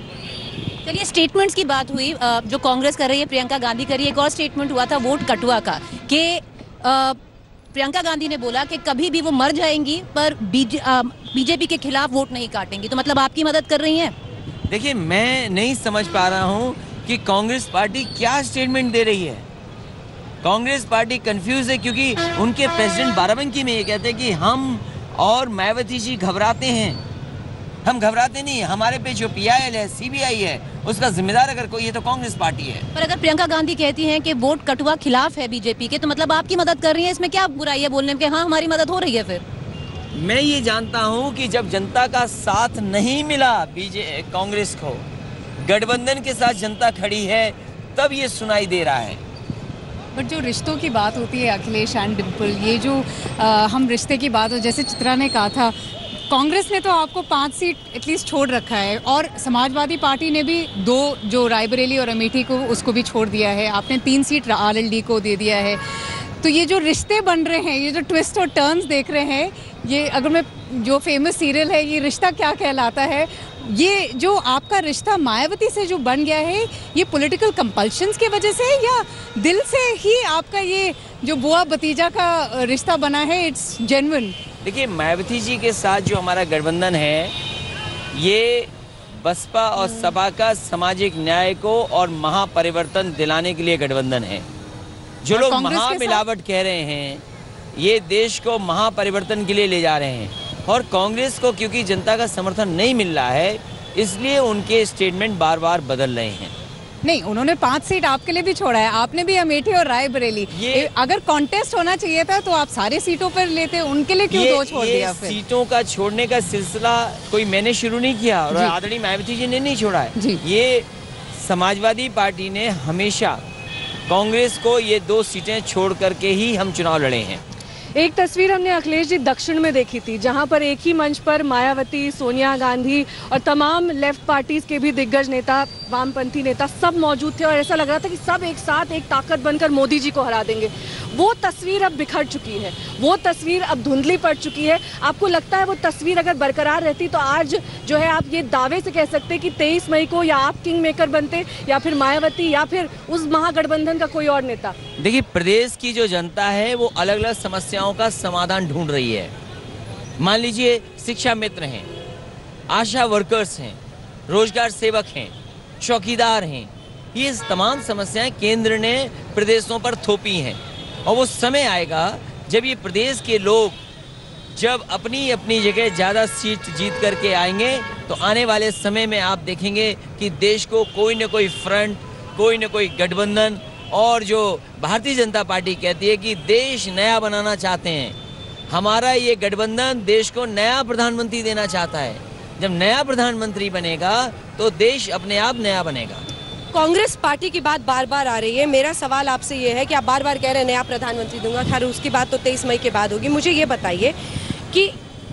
Speaker 3: चलिए, स्टेटमेंट्स की बात हुई, जो कांग्रेस कर रही है, प्रियंका गांधी कर रही है। एक और स्टेटमेंट हुआ था वोट कटुआ का, कि प्रियंका गांधी ने बोला कि कभी भी वो मर जाएंगी पर बीजे, बीजेपी के खिलाफ वोट नहीं काटेंगी। तो मतलब आपकी मदद कर रही हैं?
Speaker 2: देखिए, मैं नहीं समझ पा रहा हूँ कि कांग्रेस पार्टी क्या स्टेटमेंट दे रही है। कांग्रेस पार्टी कंफ्यूज है, क्योंकि उनके प्रेसिडेंट बाराबंकी में ये कहते हैं कि हम और मायावती जी घबराते हैं। हम घबराते नहीं, हमारे पे जो पीआईएल है, सीबीआई है, उसका जिम्मेदार अगर कोई है तो कांग्रेस पार्टी है।
Speaker 3: पर अगर प्रियंका गांधी कहती हैं कि वोट कटुआ खिलाफ है बीजेपी के, तो मतलब आपकी मदद कर रही है, इसमें क्या बुराई है बोलने में कि हाँ हमारी मदद हो रही है? फिर
Speaker 2: मैं ये जानता हूँ कि जब जनता का साथ नहीं मिला बीजे कांग्रेस को, गठबंधन के साथ जनता खड़ी है, तब ये सुनाई दे रहा है।
Speaker 8: बट जो रिश्तों की बात होती है अखिलेश एंड डिम्पल, ये जो आ, हम रिश्ते की बात हो, जैसे चित्रा ने कहा था, कांग्रेस ने तो आपको पांच सीट एटलीस्ट छोड़ रखा है, और समाजवादी पार्टी ने भी दो, जो रायबरेली और अमेठी को, उसको भी छोड़ दिया है। आपने तीन सीट आरएलडी को दे दिया है। तो ये जो रिश्ते बन रहे हैं, ये जो ट्विस्ट और टर्न्स देख रहे हैं, ये अगर मैं, जो फेमस सीरियल है ये रिश्ता क्या कहलाता है, ये जो आपका रिश्ता मायावती से जो बन गया है, ये पॉलिटिकल कंपल्शंस की वजह से या दिल से ही आपका ये जो बुआ भतीजा का रिश्ता बना है, इट्स जेन्युइन?
Speaker 2: देखिए, मायावती जी के साथ जो हमारा गठबंधन है, ये बसपा और सपा का सामाजिक न्याय को और महापरिवर्तन दिलाने के लिए गठबंधन है। जो लोग महामिलावट कह रहे हैं, ये देश को महापरिवर्तन के लिए ले जा रहे हैं, और कांग्रेस को क्योंकि जनता का समर्थन नहीं मिल रहा है, इसलिए उनके स्टेटमेंट बार बार बदल रहे हैं।
Speaker 8: नहीं, उन्होंने पांच सीट आपके लिए भी छोड़ा है, आपने भी अमेठी और रायबरेली। ये अगर कॉन्टेस्ट होना चाहिए था तो आप सारे सीटों पर लेते, उनके लिए क्यों दो छोड़ दिया? फिर
Speaker 2: सीटों का छोड़ने का सिलसिला कोई मैंने शुरू नहीं किया, और आदरणीय मायावती जी ने नहीं छोड़ा है। ये समाजवादी पार्टी ने हमेशा कांग्रेस को ये दो सीटें छोड़ करके ही हम चुनाव लड़े हैं।
Speaker 7: एक तस्वीर हमने अखिलेश जी दक्षिण में देखी थी, जहां पर एक ही मंच पर मायावती, सोनिया गांधी और तमाम लेफ्ट पार्टीज के भी दिग्गज नेता, वामपंथी नेता सब मौजूद थे, और ऐसा लग रहा था कि सब एक साथ एक ताकत बनकर मोदी जी को हरा देंगे। वो तस्वीर अब बिखर चुकी है, वो तस्वीर अब धुंधली पड़ चुकी है। आपको लगता है वो तस्वीर अगर बरकरार रहती तो आज जो है आप ये दावे से कह सकते कि तेईस मई को या आप किंग मेकर बनते या फिर मायावती या फिर उस महागठबंधन का कोई और नेता?
Speaker 2: देखिए, प्रदेश की जो जनता है वो अलग अलग समस्याओं का समाधान ढूंढ रही है। मान लीजिए शिक्षा मित्र हैं, आशा वर्कर्स हैं, रोजगार सेवक हैं, चौकीदार हैं, ये तमाम समस्याएं केंद्र ने प्रदेशों पर थोपी हैं। और वो समय आएगा जब ये प्रदेश के लोग जब अपनी अपनी जगह ज़्यादा सीट जीत करके आएंगे तो आने वाले समय में आप देखेंगे कि देश को कोई न कोई फ्रंट, कोई न कोई गठबंधन, और जो भारतीय जनता पार्टी कहती है कि देश नया बनाना चाहते हैं, हमारा ये गठबंधन देश को नया प्रधानमंत्री देना चाहता है। जब नया प्रधानमंत्री बनेगा तो देश अपने आप नया बनेगा।
Speaker 1: कांग्रेस पार्टी की बात बार बार आ रही है। मेरा सवाल आपसे ये है कि आप बार बार कह रहे हैं नया प्रधानमंत्री दूंगा, खैर उसकी बात तो तेईस मई के बाद होगी। मुझे ये बताइए कि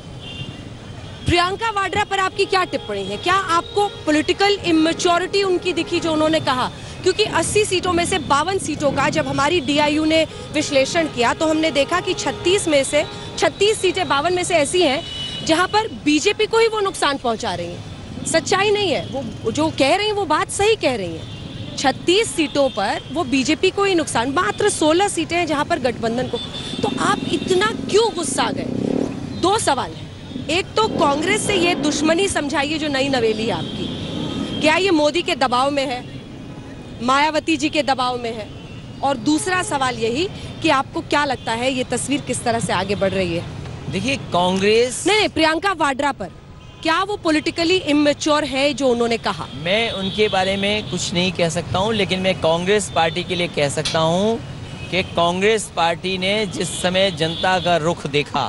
Speaker 1: प्रियंका वाड्रा पर आपकी क्या टिप्पणी है? क्या आपको पॉलिटिकल इमेच्योरिटी उनकी दिखी जो उन्होंने कहा? क्योंकि अस्सी सीटों में से बावन सीटों का जब हमारी डी आई यू ने विश्लेषण किया तो हमने देखा कि छत्तीस में से छत्तीस सीटें बावन में से ऐसी हैं जहां पर बीजेपी को ही वो नुकसान पहुंचा रही हैं। सच्चाई नहीं है, वो जो कह रही हैं वो बात सही कह रही हैं। छत्तीस सीटों पर वो बीजेपी को ही नुकसान, मात्र सोलह सीटें हैं जहां पर गठबंधन को। तो आप इतना क्यों गुस्सा गए? दो सवाल हैं। एक तो कांग्रेस से ये दुश्मनी समझाइए जो नई नवेली है आपकी, क्या ये मोदी के दबाव में है, मायावती जी के दबाव में है? और दूसरा सवाल यही कि आपको क्या लगता है ये तस्वीर किस तरह से आगे बढ़ रही है?
Speaker 2: देखिए, कांग्रेस
Speaker 1: नहीं नहीं प्रियंका वाड्रा पर क्या वो पॉलिटिकली इमेच्योर है जो उन्होंने कहा?
Speaker 2: मैं उनके बारे में कुछ नहीं कह सकता हूं, लेकिन मैं कांग्रेस पार्टी के लिए कह सकता हूं कि कांग्रेस पार्टी ने जिस समय जनता का रुख देखा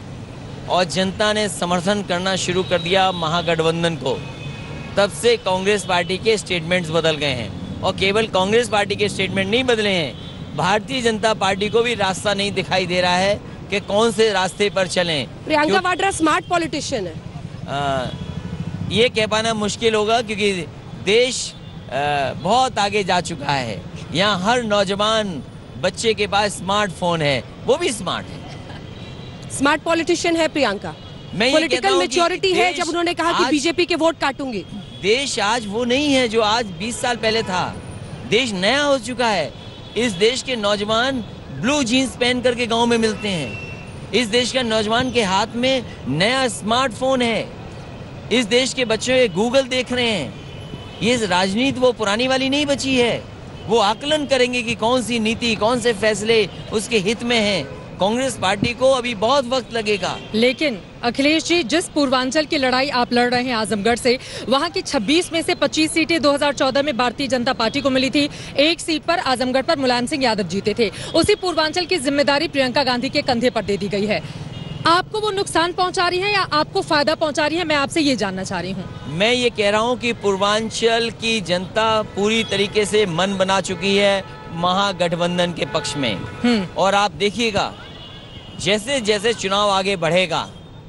Speaker 2: और जनता ने समर्थन करना शुरू कर दिया महागठबंधन को, तब से कांग्रेस पार्टी के स्टेटमेंट्स बदल गए हैं। और केवल कांग्रेस पार्टी के स्टेटमेंट नहीं बदले हैं, भारतीय जनता पार्टी को भी रास्ता नहीं दिखाई दे रहा है कि कौन से रास्ते पर चलें।
Speaker 1: प्रियंका वाड्रा स्मार्ट पॉलिटिशियन है,
Speaker 2: आ, ये कह पाना मुश्किल होगा क्योंकि देश आ, बहुत आगे जा चुका है। यहाँ हर नौजवान बच्चे के पास स्मार्टफोन है, वो भी स्मार्ट है।
Speaker 1: स्मार्ट पॉलिटिशियन है प्रियंका। पॉलिटिकल मैच्योरिटी है जब उन्होंने कहा कि बीजेपी के वोट काटूंगी।
Speaker 2: देश आज वो नहीं है जो आज बीस साल पहले था। देश नया हो चुका है। इस देश के नौजवान ब्लू जीन्स पहन करके गांव में मिलते हैं। इस देश के नौजवान के हाथ में नया स्मार्टफोन है। इस देश के बच्चे गूगल देख रहे हैं। ये राजनीति वो पुरानी वाली नहीं बची है। वो आकलन करेंगे कि कौन सी नीति, कौन से फैसले उसके हित में हैं। कांग्रेस पार्टी को अभी बहुत वक्त लगेगा।
Speaker 6: लेकिन अखिलेश जी, जिस पूर्वांचल की लड़ाई आप लड़ रहे हैं आजमगढ़ से, वहां की छब्बीस में से पच्चीस सीटें दो हज़ार चौदह में भारतीय जनता पार्टी को मिली थी। एक सीट पर आजमगढ़ पर मुलायम सिंह यादव जीते थे। उसी पूर्वांचल की जिम्मेदारी प्रियंका गांधी के कंधे पर दे दी गई है। आपको वो नुकसान पहुंचा रही है या आपको फायदा पहुंचा रही है? मैं आपसे ये जानना चाह रही हूँ।
Speaker 2: मैं ये कह रहा हूँ कि पूर्वांचल की जनता पूरी तरीके से मन बना चुकी है महागठबंधन के पक्ष में। और आप देखिएगा, जैसे जैसे चुनाव आगे बढ़ेगा,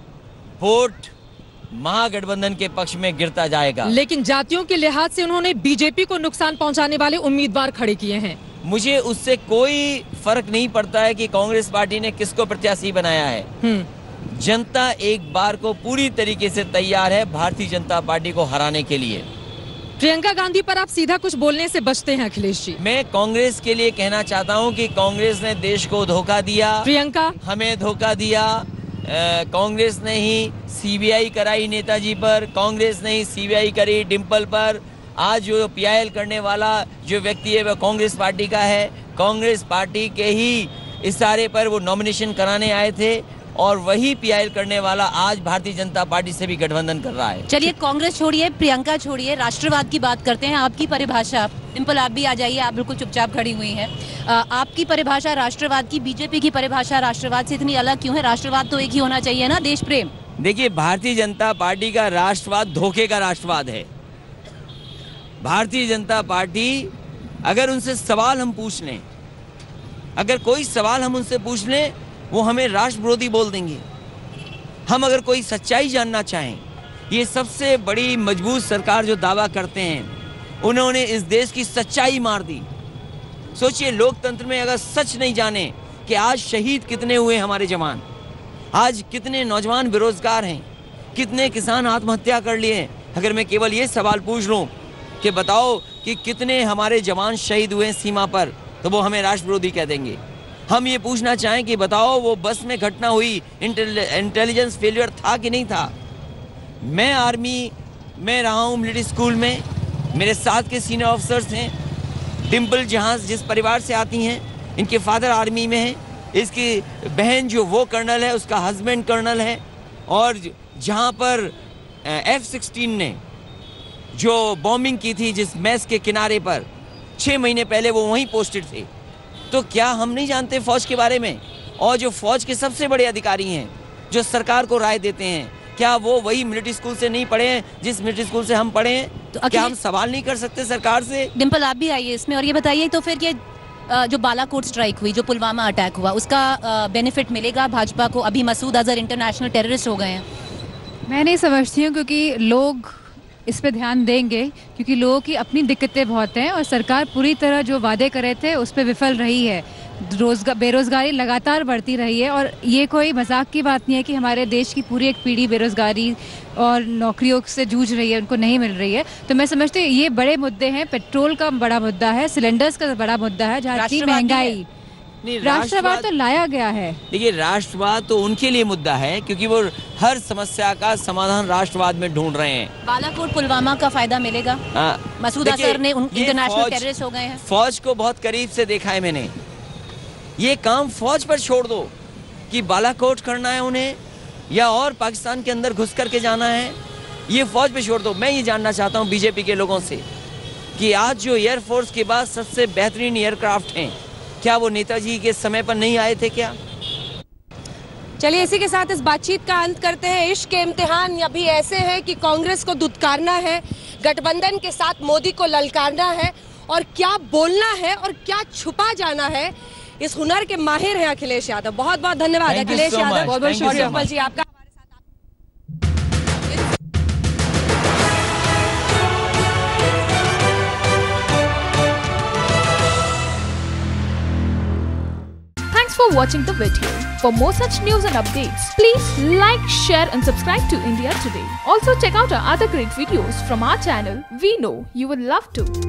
Speaker 2: वोट महागठबंधन के पक्ष में गिरता जाएगा।
Speaker 6: लेकिन जातियों के लिहाज से उन्होंने बीजेपी को नुकसान पहुंचाने वाले उम्मीदवार खड़े किए हैं।
Speaker 2: मुझे उससे कोई फर्क नहीं पड़ता है कि कांग्रेस पार्टी ने किसको प्रत्याशी बनाया है। जनता एक बार को पूरी तरीके से तैयार है भारतीय जनता पार्टी को हराने के लिए।
Speaker 6: प्रियंका गांधी पर आप सीधा कुछ बोलने से बचते हैं अखिलेश जी।
Speaker 2: मैं कांग्रेस के लिए कहना चाहता हूं कि कांग्रेस ने देश को धोखा दिया,
Speaker 6: प्रियंका
Speaker 2: हमें धोखा दिया। कांग्रेस ने ही सीबीआई कराई नेताजी पर, कांग्रेस ने ही सीबीआई करी डिम्पल पर। आज जो पीआईएल करने वाला जो व्यक्ति है वह कांग्रेस पार्टी का है। कांग्रेस पार्टी के ही इशारे पर वो नॉमिनेशन कराने आए थे और वही पीआईएल करने वाला आज भारतीय जनता पार्टी से भी गठबंधन कर रहा है।
Speaker 3: चलिए, कांग्रेस छोड़िए, प्रियंका छोड़िए, राष्ट्रवाद की बात करते हैं। आपकी परिभाषा, डिम्पल आप भी आ जाइए, आप बिल्कुल चुपचाप खड़ी हुई हैं। आपकी परिभाषा राष्ट्रवाद की, बीजेपी की परिभाषा राष्ट्रवाद से इतनी अलग क्यों है? राष्ट्रवाद तो एक ही होना चाहिए ना, देश प्रेम।
Speaker 2: देखिए, भारतीय जनता पार्टी का राष्ट्रवाद धोखे का राष्ट्रवाद है। भारतीय जनता पार्टी, अगर उनसे सवाल हम पूछ लें, अगर कोई सवाल हम उनसे पूछ लें, वो हमें राष्ट्र विरोधी बोल देंगे। हम अगर कोई सच्चाई जानना चाहें, ये सबसे बड़ी मजबूत सरकार जो दावा करते हैं, उन्होंने इस देश की सच्चाई मार दी। सोचिए, लोकतंत्र में अगर सच नहीं जाने कि आज शहीद कितने हुए हमारे जवान, आज कितने नौजवान बेरोजगार हैं, कितने किसान आत्महत्या कर लिए। अगर मैं केवल ये सवाल पूछ लूं कि बताओ कि कितने हमारे जवान शहीद हुए सीमा पर, तो वो हमें राष्ट्र विरोधी कह देंगे। हम ये पूछना चाहें कि बताओ वो बस में घटना हुई, इंटेलिजेंस फेलियर था कि नहीं था। मैं आर्मी में रहा हूँ, मिलिट्री स्कूल में, मेरे साथ के सीनियर ऑफिसर्स हैं। डिम्पल जहाँ जिस परिवार से आती हैं, इनके फादर आर्मी में हैं, इसकी बहन जो वो कर्नल है, उसका हस्बैंड कर्नल है। और जहाँ पर एफ सिक्सटीन ने जो बॉम्बिंग की थी जिस मैस के किनारे पर, छः महीने पहले वो वहीं पोस्टेड थे। तो क्या हम नहीं जानते फौज के बारे में? और जो फौज के सबसे बड़े अधिकारी हैं, जो सरकार को राय देते हैं, क्या वो वही मिलिट्री स्कूल से नहीं पढ़े हैं जिस मिलिट्री स्कूल से हम पढ़े हैं? तो क्या हम सवाल नहीं कर सकते सरकार से?
Speaker 3: डिम्पल, आप भी आइए इसमें और ये बताइए, तो फिर ये जो बालाकोट स्ट्राइक हुई, जो पुलवामा अटैक हुआ, उसका बेनिफिट मिलेगा भाजपा को? अभी मसूद अजहर इंटरनेशनल टेररिस्ट हो गए हैं।
Speaker 4: मैं नहीं समझती हूँ, क्योंकि लोग इस पे ध्यान देंगे, क्योंकि लोगों की अपनी दिक्कतें बहुत हैं और सरकार पूरी तरह जो वादे करे थे उस पर विफल रही है। रोजगार बेरोजगारी लगातार बढ़ती रही है और ये कोई मजाक की बात नहीं है कि हमारे देश की पूरी एक पीढ़ी बेरोजगारी और नौकरियों से जूझ रही है, उनको नहीं मिल रही है। तो मैं समझती हूँ ये बड़े मुद्दे हैं। पेट्रोल का बड़ा मुद्दा है, सिलेंडर्स का बड़ा मुद्दा है, जहाँ इतनी महंगाई, राष्ट्रवाद तो लाया गया है।
Speaker 2: देखिए, राष्ट्रवाद तो उनके लिए मुद्दा है क्योंकि वो हर समस्या का समाधान राष्ट्रवाद में ढूंढ रहे हैं।
Speaker 3: बालाकोट पुलवामा का फायदा मिलेगा? मसूद अजहर ने इंटरनेशनल टेररिस्ट हो गए हैं।
Speaker 2: फौज को बहुत करीब से देखा है मैंने। ये काम फौज पर छोड़ दो कि बालाकोट करना है उन्हें या और पाकिस्तान के अंदर घुस करके जाना है, ये फौज पे छोड़ दो। मैं ये जानना चाहता हूँ बीजेपी के लोगों से कि आज जो एयरफोर्स के बाद सबसे बेहतरीन एयरक्राफ्ट हैं, क्या वो नेताजी के समय पर नहीं आए थे क्या?
Speaker 1: चलिए इसी के साथ इस बातचीत का अंत करते हैं। इश्क के इम्तिहान अभी ऐसे हैं कि कांग्रेस को दुत्कारना है, गठबंधन के साथ मोदी को ललकारना है और क्या बोलना है और क्या छुपा जाना है, इस हुनर के माहिर हैं अखिलेश यादव। बहुत बहुत धन्यवाद अखिलेश यादव, बहुत बहुत शुक्रिया डिम्पल जी आपका।
Speaker 9: Thanks for watching the video. For more such news and updates, please like, share and subscribe to India Today. Also check out our other great videos from our channel. We know you will love to.